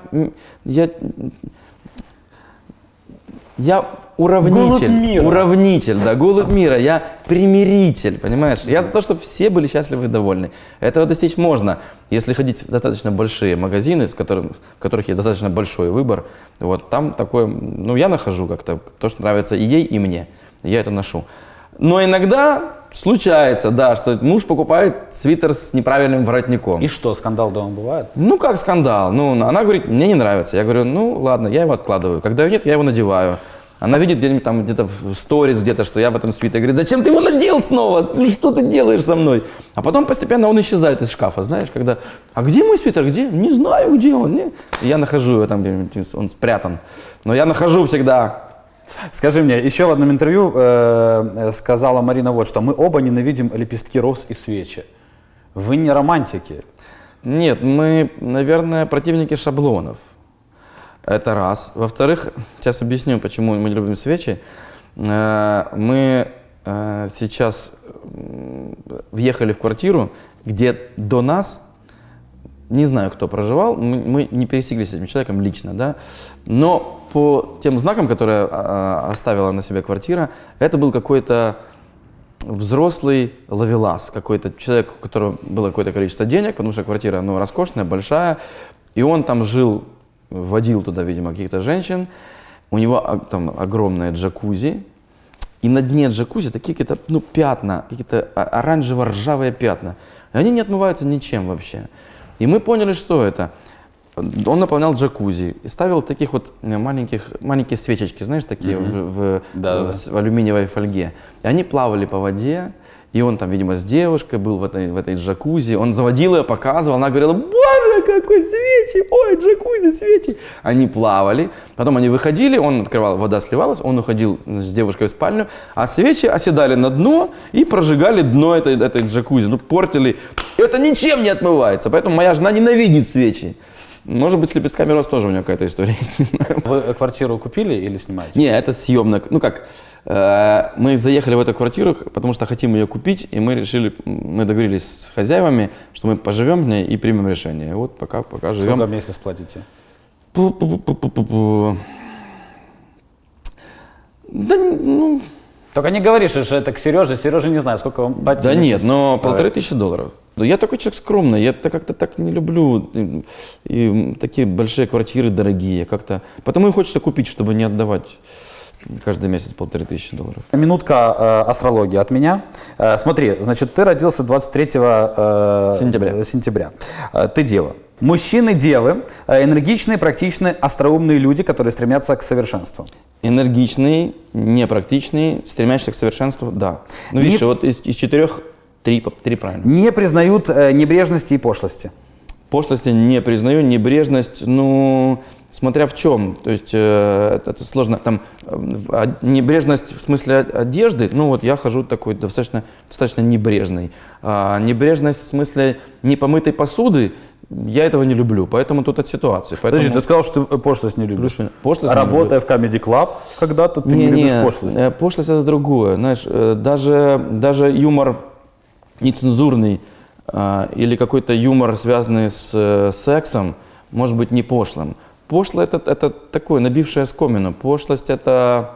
C: уравнитель. Уравнитель, да, голубь мира. Я примиритель, понимаешь? Я за то, чтобы все были счастливы и довольны. Этого достичь можно, если ходить в достаточно большие магазины, в которых есть достаточно большой выбор. Вот там такое, я нахожу как-то то, что нравится и ей, и мне. Я это ношу. Но иногда случается, да, что муж покупает свитер с неправильным воротником.
B: И что, скандал дома бывает?
C: Как скандал? Она говорит, мне не нравится. Я говорю, ладно, я его откладываю. Когда его нет, я его надеваю. Она видит где-то в сторис, что я в этом свитере. Говорит, зачем ты его надел снова? Что ты делаешь со мной? А потом постепенно он исчезает из шкафа, знаешь, когда... А где мой свитер? Где? Не знаю, где он. Я нахожу его там где-нибудь, он спрятан. Но я нахожу всегда.
B: Скажи мне, еще в одном интервью сказала Марина вот что. Мы оба ненавидим лепестки роз и свечи. Вы не романтики.
C: Нет, мы, наверное, противники шаблонов. Это раз. Во-вторых, сейчас объясню, почему мы не любим свечи. Мы сейчас въехали в квартиру, где до нас, не знаю, кто проживал, мы не пересеклись с этим человеком лично, да, но по тем знакам, которые оставила на себе квартира, это был какой-то взрослый ловелас, какой-то человек, у которого было какое-то количество денег, потому что квартира, ну, роскошная, большая, и он там жил, водил туда, видимо, каких-то женщин, у него там огромное джакузи, и на дне джакузи такие какие-то, ну, пятна, какие-то оранжево-ржавые пятна, и они не отмываются ничем вообще. И мы поняли, что это. Он наполнял джакузи и ставил таких вот маленькие свечечки, знаешь, такие в алюминиевой фольге. И они плавали по воде, и он там, видимо, с девушкой был в этой джакузи. Он заводил ее, показывал, она говорила: боже, какой свечи, ой, джакузи, свечи. Они плавали, потом они выходили, он открывал, вода сливалась, он уходил с девушкой в спальню, а свечи оседали на дно и прожигали дно этой джакузи, ну, портили. Это ничем не отмывается, поэтому моя жена ненавидит свечи. Может быть, с лепестками роз тоже у нее какая-то история есть, не знаю.
B: Вы квартиру купили или снимаете?
C: Не, это съемная. Ну как, мы заехали в эту квартиру, потому что хотим ее купить, и мы решили, мы договорились с хозяевами, что мы поживем в ней и примем решение. Вот пока живем.
B: Сколько в месяц платите?
C: Да, ну...
B: Только не говоришь, что это к Сереже. Сережа не знаю, сколько вам платить.
C: Да нет, но $1500. Но я такой человек скромный, я как-то так не люблю и такие большие квартиры дорогие, как-то. Потому и хочется купить, чтобы не отдавать каждый месяц $1500.
B: Минутка астрологии от меня. Смотри, значит, ты родился 23 сентября. Ты дева. Мужчины-девы – энергичные, практичные, остроумные люди, которые стремятся к совершенству.
C: Энергичные, непрактичные, стремящиеся к совершенству – да. Ну, видишь, вот из 4 3 правильно.
B: Не признают небрежности и пошлости.
C: Пошлости не признаю, небрежность, ну, смотря в чем. То есть это сложно. Там небрежность в смысле одежды, ну вот я хожу такой достаточно небрежный. Небрежность в смысле непомытой посуды, я этого не люблю, поэтому тут от ситуации. Поэтому...
B: Подожди, ты сказал, что ты пошлость не любишь.
C: Пошлость
B: работая в Comedy Club, когда-то ты не любишь пошлость.
C: Пошлость это другое. Знаешь, даже юмор нецензурный или какой-то юмор, связанный с сексом, может быть не пошлым. Пошло это такое, набившее оскомину. Пошлость это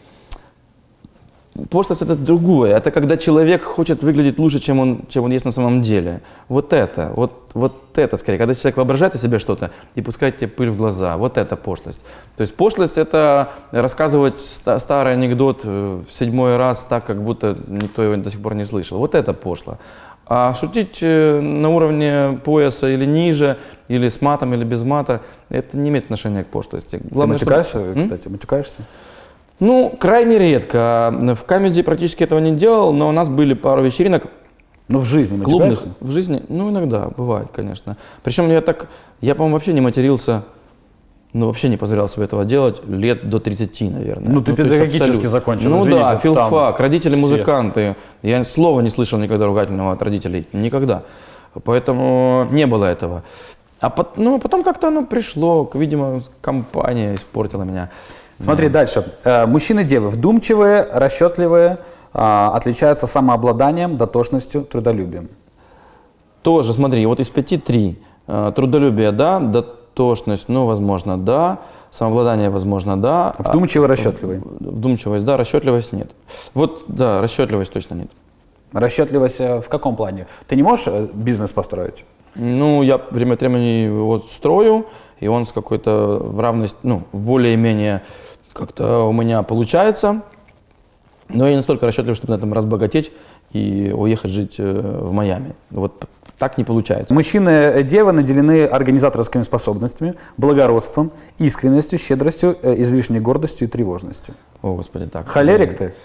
C: другое. Это когда человек хочет выглядеть лучше, чем он есть на самом деле. Вот это скорее. Когда человек воображает о себе что-то и пускает тебе пыль в глаза. Вот это пошлость. То есть пошлость это рассказывать старый анекдот в 7-й раз так, как будто никто его до сих пор не слышал. Вот это пошло. А шутить на уровне пояса или ниже, или с матом, или без мата, это не имеет отношения к пошлости.
B: Главное, ты матюкаешься, кстати? Матюкаешься?
C: Ну, крайне редко. В комедии практически этого не делал, но у нас были пару вечеринок.
B: Ну, в жизни матюкаешься?
C: В жизни, ну, иногда, бывает, конечно. Причем я, по-моему, вообще не матерился, ну, вообще не позволял себе этого делать лет до 30, наверное.
B: Ну, ты педагогически закончил,
C: Ну
B: извините,
C: да, филфак, родители
B: все.
C: Музыканты. Я слова не слышал никогда ругательного от родителей, никогда. Поэтому не было этого. А потом как-то оно пришло, видимо, компания испортила меня.
B: Смотри, дальше. Мужчины-девы вдумчивые, расчетливые, отличаются самообладанием, дотошностью, трудолюбием.
C: Тоже, смотри, вот из 5 3. Трудолюбие, да, дотошность, ну, возможно, да. Самообладание, возможно, да.
B: Вдумчивый, расчетливый.
C: Вдумчивость, да, расчетливость нет. Вот, да, расчетливость точно нет.
B: Расчетливость в каком плане? Ты не можешь бизнес построить?
C: Ну, я время от времени его строю, и он с какой-то в равности, ну, более-менее как-то у меня получается. Но я не настолько расчетлив, чтобы на этом разбогатеть и уехать жить в Майами. Вот так не получается.
B: Мужчины-девы наделены организаторскими способностями, благородством, искренностью, щедростью, излишней гордостью и тревожностью.
C: О, Господи, так.
B: Холерик ты?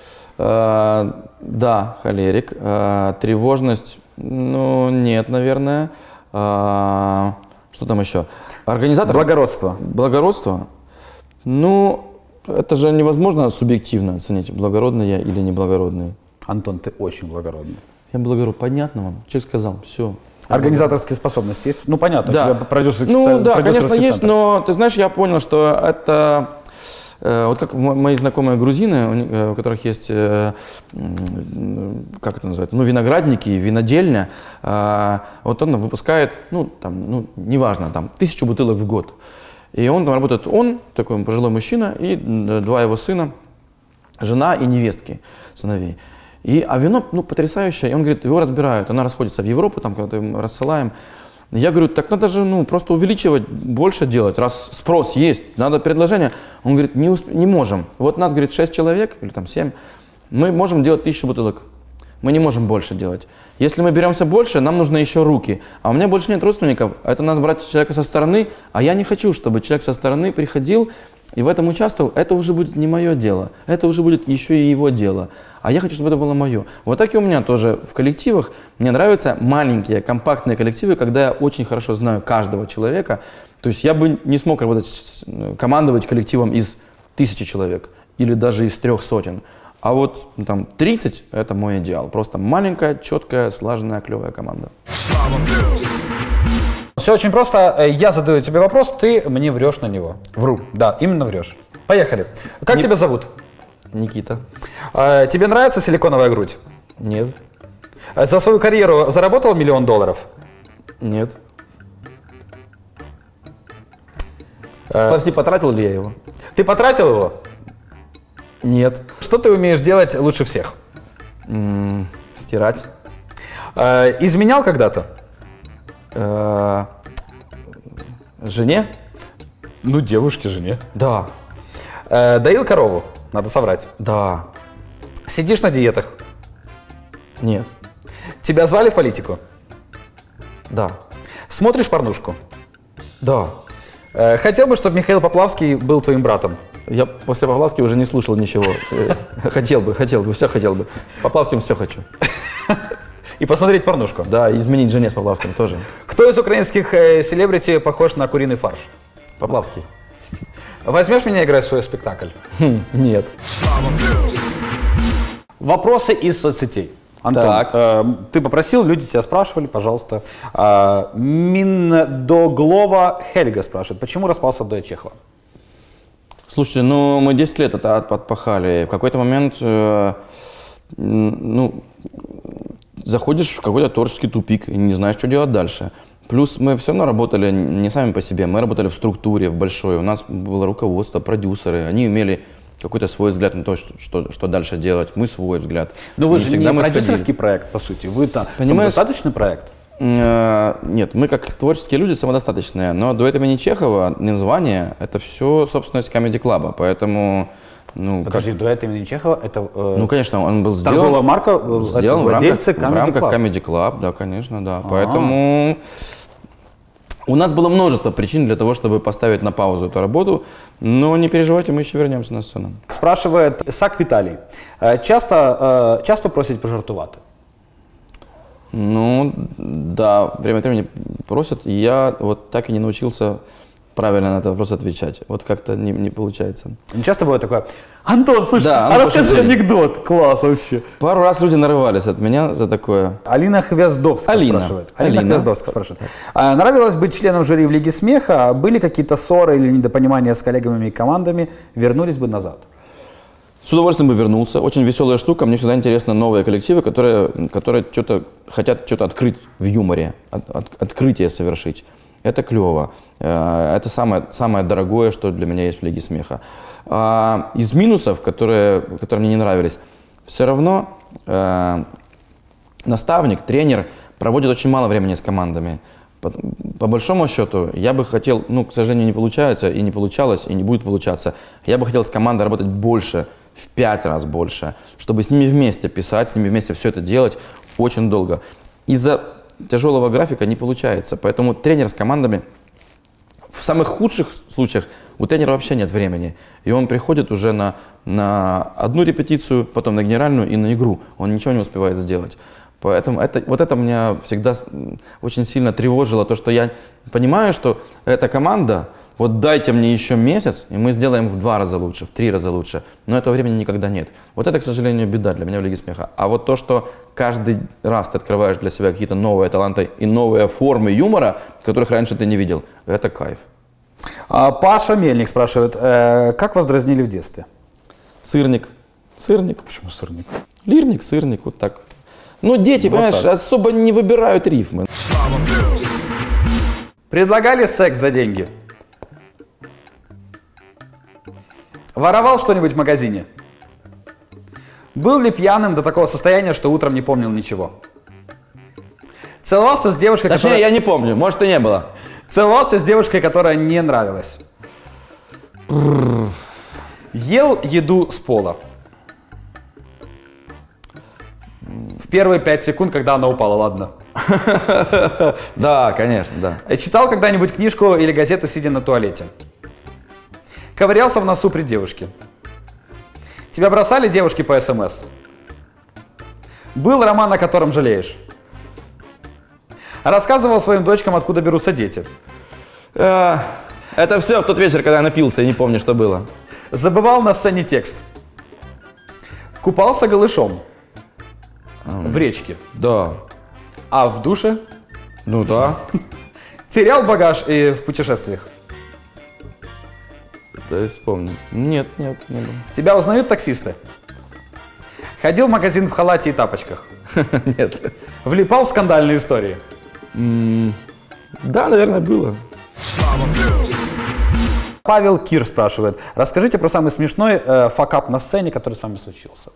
C: Да, холерик. Тревожность, ну, нет, наверное. Что там еще? Организатор?
B: Благородство.
C: Благородство? Ну, это же невозможно субъективно оценить, благородный я или неблагородный.
B: Антон, ты очень благородный.
C: Я было говорю, понятно вам? Человек сказал, все.
B: Организаторские способности есть? Ну, понятно,
C: Да.
B: у тебя продюсерский
C: Ну, да, конечно,
B: центр.
C: есть, но, ты знаешь, я понял, что это... Вот как мои знакомые грузины, у которых есть, как это называется, ну, виноградники, винодельня, вот он выпускает, неважно, там, 1000 бутылок в год. И он там работает, он, такой пожилой мужчина, и 2 его сына, жена и невестки, сыновей. А вино, потрясающее, и он говорит, его разбирают, она расходится в Европу, там, когда мы рассылаем. Я говорю, так надо же, просто увеличивать, больше делать, раз спрос есть, надо предложение. Он говорит, не можем. Вот нас, говорит, 6 человек, или там 7, мы можем делать 1000 бутылок. Мы не можем больше делать. Если мы беремся больше, нам нужны еще руки. А у меня больше нет родственников, это надо брать человека со стороны, а я не хочу, чтобы человек со стороны приходил и в этом участвовал. Это уже будет не мое дело, это уже будет еще и его дело. А я хочу, чтобы это было мое. Вот так и у меня тоже в коллективах. Мне нравятся маленькие, компактные коллективы, когда я очень хорошо знаю каждого человека. То есть я бы не смог командовать коллективом из 1000 человек или даже из 300. А вот там 30 – это мой идеал. Просто маленькая, четкая, слаженная, клевая команда.
B: Все очень просто. Я задаю тебе вопрос, ты мне врешь на него.
C: Вру.
B: Да, именно врешь. Поехали. Как тебя зовут?
C: Никита.
B: Тебе нравится силиконовая грудь?
C: Нет.
B: За свою карьеру заработал $1 миллион?
C: Нет. Прости, потратил ли я его?
B: Ты потратил его?
C: Нет.
B: Что ты умеешь делать лучше всех?
C: Стирать.
B: Изменял когда-то?
C: Жене?
B: Ну, девушке, жене.
C: Да.
B: Доил корову? Надо соврать.
C: Да.
B: Сидишь на диетах?
C: Нет.
B: Тебя звали в политику?
C: Да.
B: Смотришь порнушку?
C: Да.
B: Хотел бы, чтобы Михаил Поплавский был твоим братом?
C: Я после Поплавски уже не слушал ничего. Хотел бы, все хотел бы. С Поплавским все хочу.
B: И посмотреть порнушку?
C: Да, изменить жене с Поплавским тоже.
B: Кто из украинских селебрити похож на куриный фарш?
C: Поплавский.
B: Возьмешь меня играть в свой спектакль?
C: Нет.
B: Вопросы из соцсетей. Антон,
C: Так.
B: Ты попросил, люди тебя спрашивали, пожалуйста. Миндоглова Хельга спрашивает, почему распался дуэт Чехова?
C: Слушайте, мы 10 лет это отпахали. В какой-то момент, заходишь в какой-то творческий тупик и не знаешь, что делать дальше. Плюс мы все равно работали не сами по себе, мы работали в структуре, в большой. У нас было руководство, продюсеры, они имели какой-то свой взгляд на то, что дальше делать. Мы свой взгляд.
B: Но вы же не
C: мы
B: продюсерский проект, по сути. Вы-то самодостаточный проект?
C: Нет, мы как творческие люди самодостаточные, но дуэт имени Чехова, название, это все собственность Comedy Club, поэтому...
B: Подожди, дуэт имени Чехова, это...
C: конечно, он был сделан...
B: Торговая марка,
C: сделан
B: владельцы
C: в рамках Comedy Club, да, конечно, да. Поэтому у нас было множество причин для того, чтобы поставить на паузу эту работу, но не переживайте, мы еще вернемся на сцену.
B: Спрашивает Сак Виталий. Часто просять пожартувати?
C: Да, время от времени просят, и я вот так и не научился правильно на этот вопрос отвечать. Вот как-то не получается.
B: Не часто бывает такое: Антон, слушай,
C: Да,
B: расскажи анекдот. Класс вообще.
C: Пару раз люди нарывались от меня за такое.
B: Алина Хвездовская спрашивает. Алина Хвездовская спрашивает. Нравилось быть членом жюри в Лиге смеха? Были какие-то ссоры или недопонимания с коллегами и командами? Вернулись бы назад?
C: С удовольствием бы вернулся. Очень веселая штука. Мне всегда интересны новые коллективы, которые хотят что-то открыть в юморе, открытие совершить. Это клево. Это самое дорогое, что для меня есть в Лиге смеха. Из минусов, которые мне не нравились, все равно наставник, тренер проводит очень мало времени с командами. По большому счету, я бы хотел, к сожалению, не получается, и не получалось, и не будет получаться. Я бы хотел с командой работать больше, в 5 раз больше, чтобы с ними вместе писать, с ними вместе все это делать очень долго. Из-за тяжелого графика не получается, поэтому тренер с командами, в самых худших случаях у тренера вообще нет времени, и он приходит уже на одну репетицию, потом на генеральную и на игру, он ничего не успевает сделать. Поэтому вот это меня всегда очень сильно тревожило, то, что я понимаю, что эта команда, вот дайте мне еще месяц, и мы сделаем в 2 раза лучше, в 3 раза лучше. Но этого времени никогда нет. Вот это, к сожалению, беда для меня в Лиге смеха. А вот то, что каждый раз ты открываешь для себя какие-то новые таланты и новые формы юмора, которых раньше ты не видел, это кайф.
B: Паша Мельник спрашивает, как вас дразнили в детстве?
C: Сырник. Сырник.
B: Почему сырник?
C: Лирник, сырник, вот так. Ну, дети, вот понимаешь, так. Особо не выбирают рифмы.
B: Предлагали секс за деньги? Воровал что-нибудь в магазине? Был ли пьяным до такого состояния, что утром не помнил ничего? Целовался с девушкой,
C: Точнее, я не помню, может и не было.
B: Целовался с девушкой, которая не нравилась? Ел еду с пола? В первые 5 секунд, когда она упала, ладно?
C: Да, конечно, да.
B: Читал когда-нибудь книжку или газету, сидя на туалете? Ковырялся в носу при девушке? Тебя бросали девушки по СМС? Был роман, о котором жалеешь? Рассказывал своим дочкам, откуда берутся дети?
C: Это все в тот вечер, когда я напился и не помню, что было.
B: Забывал на сцене текст? Купался голышом? В речке?
C: Да.
B: А в душе?
C: Ну да.
B: Терял багаж и в путешествиях?
C: Да, вспомнил. Нет, не было.
B: Тебя узнают таксисты? Ходил в магазин в халате и тапочках?
C: Нет.
B: Влипал в скандальные истории?
C: Да, наверное, было.
B: Павел Кир спрашивает, расскажите про самый смешной факап на сцене, который с вами случился.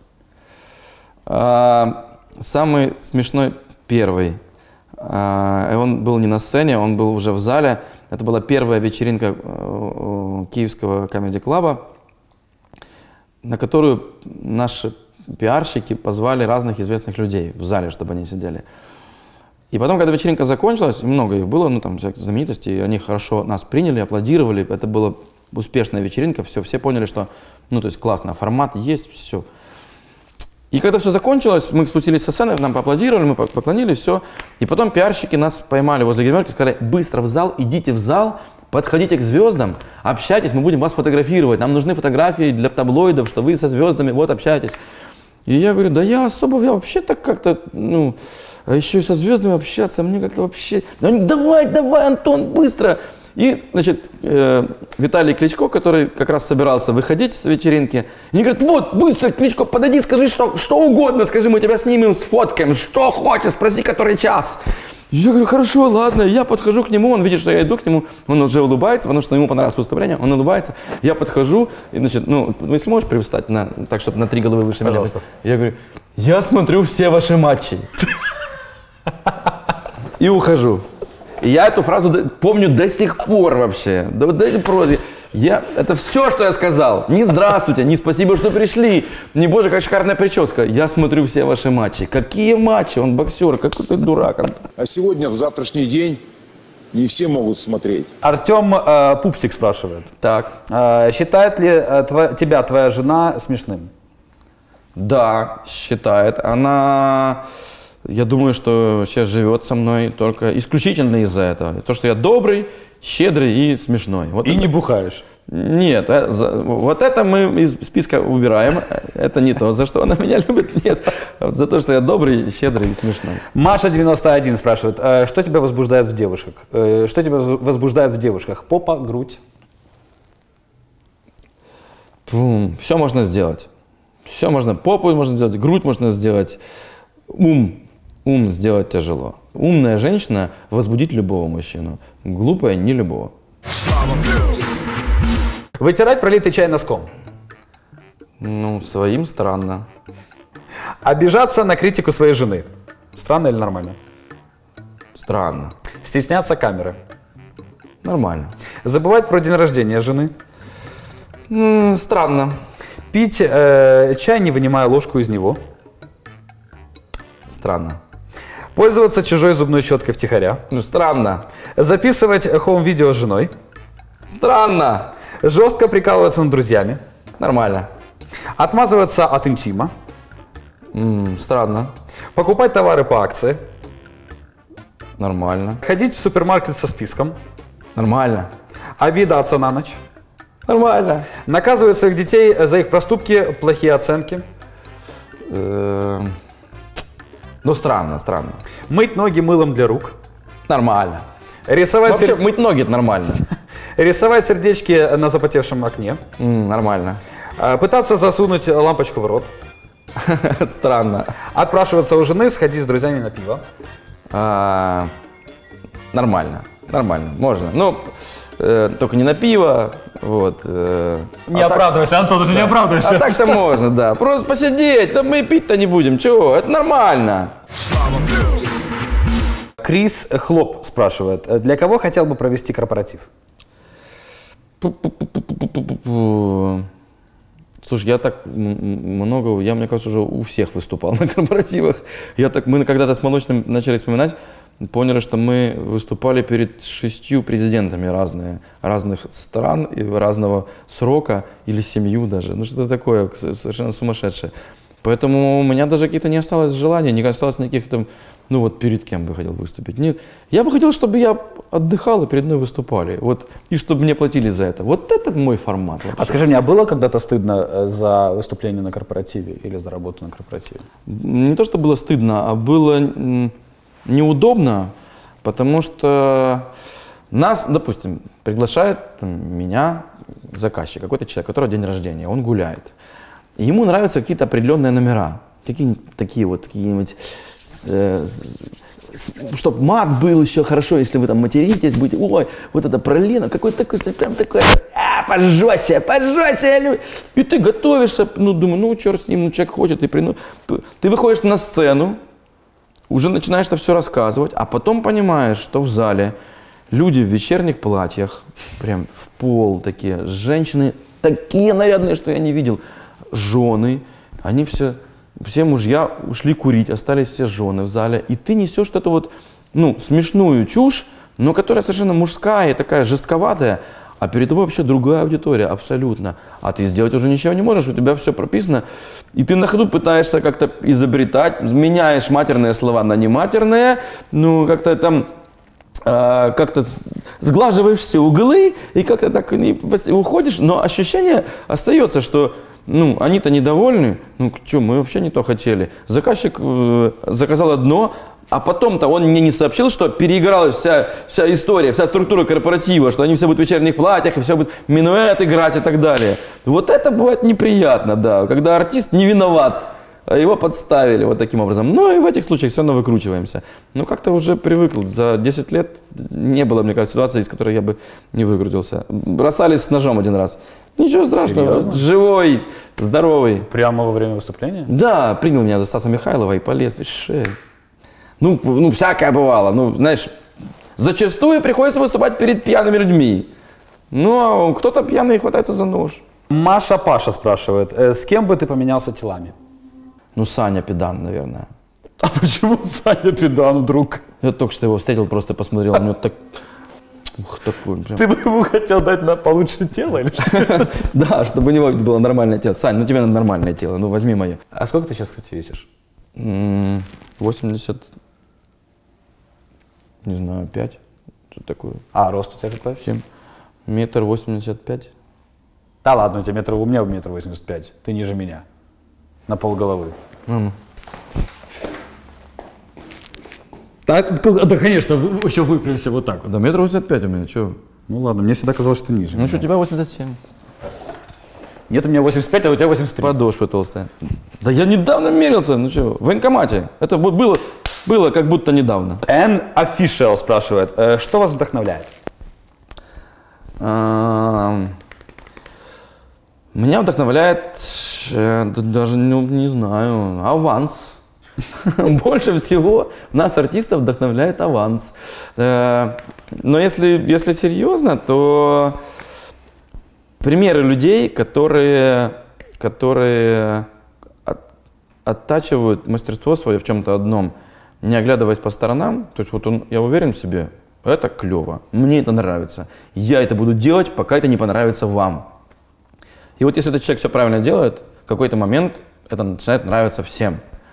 C: Самый смешной первый. Он был не на сцене, он был уже в зале. Это была первая вечеринка Киевского комеди-клаба, на которую наши пиарщики позвали разных известных людей в зале, чтобы они сидели. И потом, когда вечеринка закончилась, много их было, ну там всякие знаменитости, и они хорошо нас приняли, аплодировали. Это была успешная вечеринка, все поняли, что, ну то есть классно, формат есть, все. И когда все закончилось, мы спустились со сцены, нам поаплодировали, мы поклонились, все. И потом пиарщики нас поймали возле гримерки, сказали, быстро в зал, идите в зал, подходите к звездам, общайтесь, мы будем вас фотографировать. Нам нужны фотографии для таблоидов, что вы со звездами, вот общайтесь. И я говорю, да я вообще так как-то, ну, а еще и со звездами общаться, мне как-то вообще... Они, давай, Антон, быстро! И, значит, Виталий Кличко, который как раз собирался выходить с вечеринки, они говорят, вот, быстро, Кличко, подойди, скажи что угодно, скажи, мы тебя снимем, сфоткаем, что хочешь, спроси, который час. И я говорю, хорошо, ладно, я подхожу к нему, он видит, что я иду к нему, он уже улыбается, потому что ему понравилось выступление, он улыбается, я подхожу, и, значит, ну, если можешь привстать так, чтобы на 3 головы выше меня. Я говорю, я смотрю все ваши матчи. И ухожу. И я эту фразу помню до сих пор вообще. Это все, что я сказал. Не здравствуйте, не спасибо, что пришли. Не боже, как шикарная прическа. Я смотрю все ваши матчи. Какие матчи? Он боксер, какой ты дурак.
H: А сегодня, в завтрашний день, не все могут смотреть.
B: Артем Пупсик спрашивает.
C: Так.
B: Считает ли тебя твоя жена смешным?
C: Да, считает. Она... Я думаю, что сейчас живет со мной только исключительно из-за этого. То, что я добрый, щедрый и смешной. Вот
B: и
C: это...
B: не бухаешь?
C: Нет, вот это мы из списка убираем. Это не то, за что она меня любит, нет. За то, что я добрый, щедрый и смешной.
B: Маша 91 спрашивает, что тебя возбуждает в девушках? Что тебя возбуждает в девушках? Попа, грудь?
C: Все можно сделать. Все можно. Попу можно сделать, грудь можно сделать. Ум сделать тяжело. Умная женщина возбудит любого мужчину. Глупая не любого.
B: Вытирать пролитый чай носком?
C: Ну, своим странно.
B: Обижаться на критику своей жены? Странно или нормально?
C: Странно.
B: Стесняться камеры?
C: Нормально.
B: Забывать про день рождения жены?
C: Странно.
B: Пить чай, не вынимая ложку из него?
C: Странно.
B: Пользоваться чужой зубной щеткой втихаря?
C: Странно.
B: Записывать хоум-видео с женой?
C: Странно.
B: Жестко прикалываться над друзьями?
C: Нормально.
B: Отмазываться от интима?
C: Странно.
B: Покупать товары по акции.
C: Нормально.
B: Ходить в супермаркет со списком.
C: Нормально.
B: Объедаться на ночь.
C: Нормально.
B: Наказывать своих детей за их проступки, плохие оценки.
C: Ну, странно.
B: Мыть ноги мылом для рук.
C: Нормально.
B: Рисовать,
C: Вообще, мыть ноги это нормально.
B: рисовать сердечки на запотевшем окне.
C: Нормально.
B: Пытаться засунуть лампочку в рот.
C: Странно.
B: Отпрашиваться у жены, сходить с друзьями на пиво.
C: Нормально. Можно. Ну, только не на пиво. Вот.
B: Не оправдывайся, Антон, уже не оправдывайся.
C: А так-то можно, да. Просто посидеть, да мы пить-то не будем. Чего? Это нормально.
B: Крис Хлоп спрашивает, для кого хотел бы провести корпоратив?
C: Слушай, я так много, мне кажется, уже у всех выступал на корпоративах. Мы когда-то с Молочным начали вспоминать, поняли, что мы выступали перед 6 президентами разных стран и разного срока, или 7 даже. Ну что-то такое совершенно сумасшедшее. Поэтому у меня даже какие-то не осталось желания, не осталось никаких там, ну вот перед кем бы хотел выступить. Нет, я бы хотел, чтобы я отдыхал и передо мной выступали. Вот, и чтобы мне платили за это. Вот это мой формат.
B: А скажи мне, а было когда-то стыдно за выступление на корпоративе или за работу на корпоративе?
C: Не то, что было стыдно, а было неудобно, потому что нас, допустим, приглашает меня заказчик, какой-то человек, у которого день рождения, он гуляет. Ему нравятся какие-то определенные номера, какие-нибудь, чтобы мат был еще хорошо, если вы там материтесь, будете, ой, вот это пролено, какой-то такой, прям такой, пожёсся, и ты готовишься, ну, думаю, ну, черт с ним, ну, человек хочет, ты выходишь на сцену, уже начинаешь это все рассказывать, а потом понимаешь, что в зале люди в вечерних платьях, прям в пол такие, женщины такие нарядные, что я не видел, жены, они все мужья ушли курить, остались все жены в зале, и ты несешь эту вот, ну, смешную чушь, но которая совершенно мужская и такая жестковатая, а перед тобой вообще другая аудитория, абсолютно. А ты сделать уже ничего не можешь, у тебя все прописано, и ты на ходу пытаешься как-то изобретать, меняешь матерные слова на нематерные, ну, как-то там, как-то сглаживаешь все углы, и как-то так уходишь, но ощущение остается, что ну, они-то недовольны, ну, что, мы вообще не то хотели. Заказчик заказал одно, а потом-то он мне не сообщил, что переигралась вся история, вся структура корпоратива, что они все будут в вечерних платьях, и все будет минуэт играть и так далее. Вот это бывает неприятно, да, когда артист не виноват, а его подставили вот таким образом. Ну, и в этих случаях все равно выкручиваемся. Ну, как-то уже привыкл. За 10 лет не было, мне кажется, ситуации, из которой я бы не выкрутился. Бросались с ножом один раз. Ничего страшного.
B: Серьезно?
C: Живой, здоровый.
B: Прямо во время выступления?
C: Да, принял меня за Стаса Михайлова и полез. Ну, всякое бывало. Ну, знаешь, зачастую приходится выступать перед пьяными людьми. Ну, а кто-то пьяный хватается за нож.
B: Маша Паша спрашивает, с кем бы ты поменялся телами?
C: Ну, Саня Педан, наверное.
B: А почему Саня Педан вдруг?
C: Я только что его встретил, просто посмотрел, у него так... Ух, такой прям...
B: Ты бы ему хотел дать на получше тело или что?
C: Да, чтобы у него было нормальное тело. Сань, ну у тебя надо нормальное тело, ну возьми мое.
B: А сколько ты сейчас, кстати, весишь?
C: 80, не знаю, 5, что такое.
B: А рост у тебя какой?
C: 7, 1,85 м.
B: Да ладно, у меня 1,85 м, ты ниже меня, на полголовы. Да, конечно, еще выпрямимся вот так вот.
C: Да, 1,85 м у меня, что?
B: Ну ладно, мне всегда казалось, что ты ниже.
C: Ну что, у тебя 87.
B: Нет, у меня 85, а у тебя 83.
C: Подошва толстая. Да я недавно мерился, ну что, в военкомате. Это вот было как будто недавно.
B: N Official спрашивает, что вас вдохновляет?
C: Меня вдохновляет, даже не знаю, аванс. Больше всего нас, артистов, вдохновляет аванс. Но если серьезно, то примеры людей, которые оттачивают мастерство свое в чем-то одном, не оглядываясь по сторонам, то есть вот я уверен в себе, это клево, мне это нравится, я это буду делать, пока это не понравится вам. И вот если этот человек все правильно делает, в какой-то момент это начинает нравиться всем.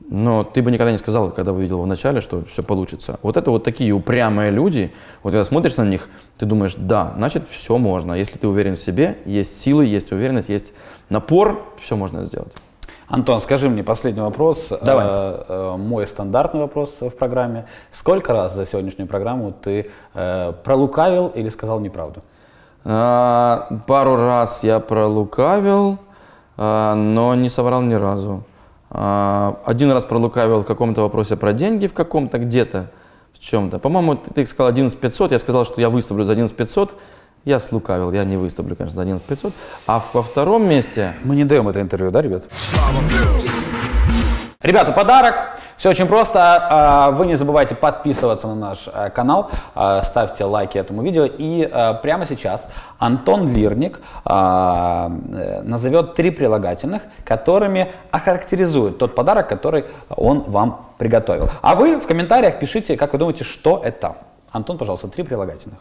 C: Но ты бы никогда не сказал, когда увидел его в начале, что все получится. Вот это вот такие упрямые люди, вот когда смотришь на них, ты думаешь, да, значит, все можно. Если ты уверен в себе, есть силы, есть уверенность, есть напор, все можно сделать.
B: Антон, скажи мне последний вопрос.
C: Давай.
B: Мой стандартный вопрос в программе. Сколько раз за сегодняшнюю программу ты пролукавил или сказал неправду?
C: Пару раз я пролукавил, но не соврал ни разу. Один раз пролукавил в каком-то вопросе про деньги, в каком-то где-то, в чем-то. По-моему, ты сказал 11 500, я сказал, что я выставлю за 11 500. Я слукавил, я не выставлю, конечно, за 11 500. А во втором месте...
B: Мы не даем это интервью, да, ребят? Ребята, подарок. Все очень просто. Вы не забывайте подписываться на наш канал, ставьте лайки этому видео. И прямо сейчас Антон Лирник назовет 3 прилагательных, которыми охарактеризует тот подарок, который он вам приготовил. А вы в комментариях пишите, как вы думаете, что это. Антон, пожалуйста, 3 прилагательных.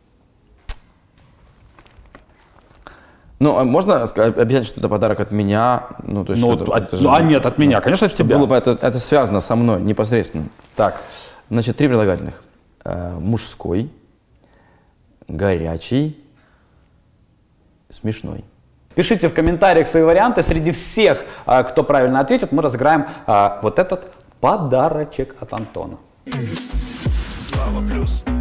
C: Ну, можно объяснить, что это подарок от меня? Ну, то есть
B: нет, от меня, конечно, от тебя.
C: Было бы это связано со мной непосредственно.
B: Так.
C: Значит, 3 прилагательных. Мужской, горячий, смешной.
B: Пишите в комментариях свои варианты. Среди всех, кто правильно ответит, мы разыграем вот этот подарочек от Антона.
A: Слава плюс.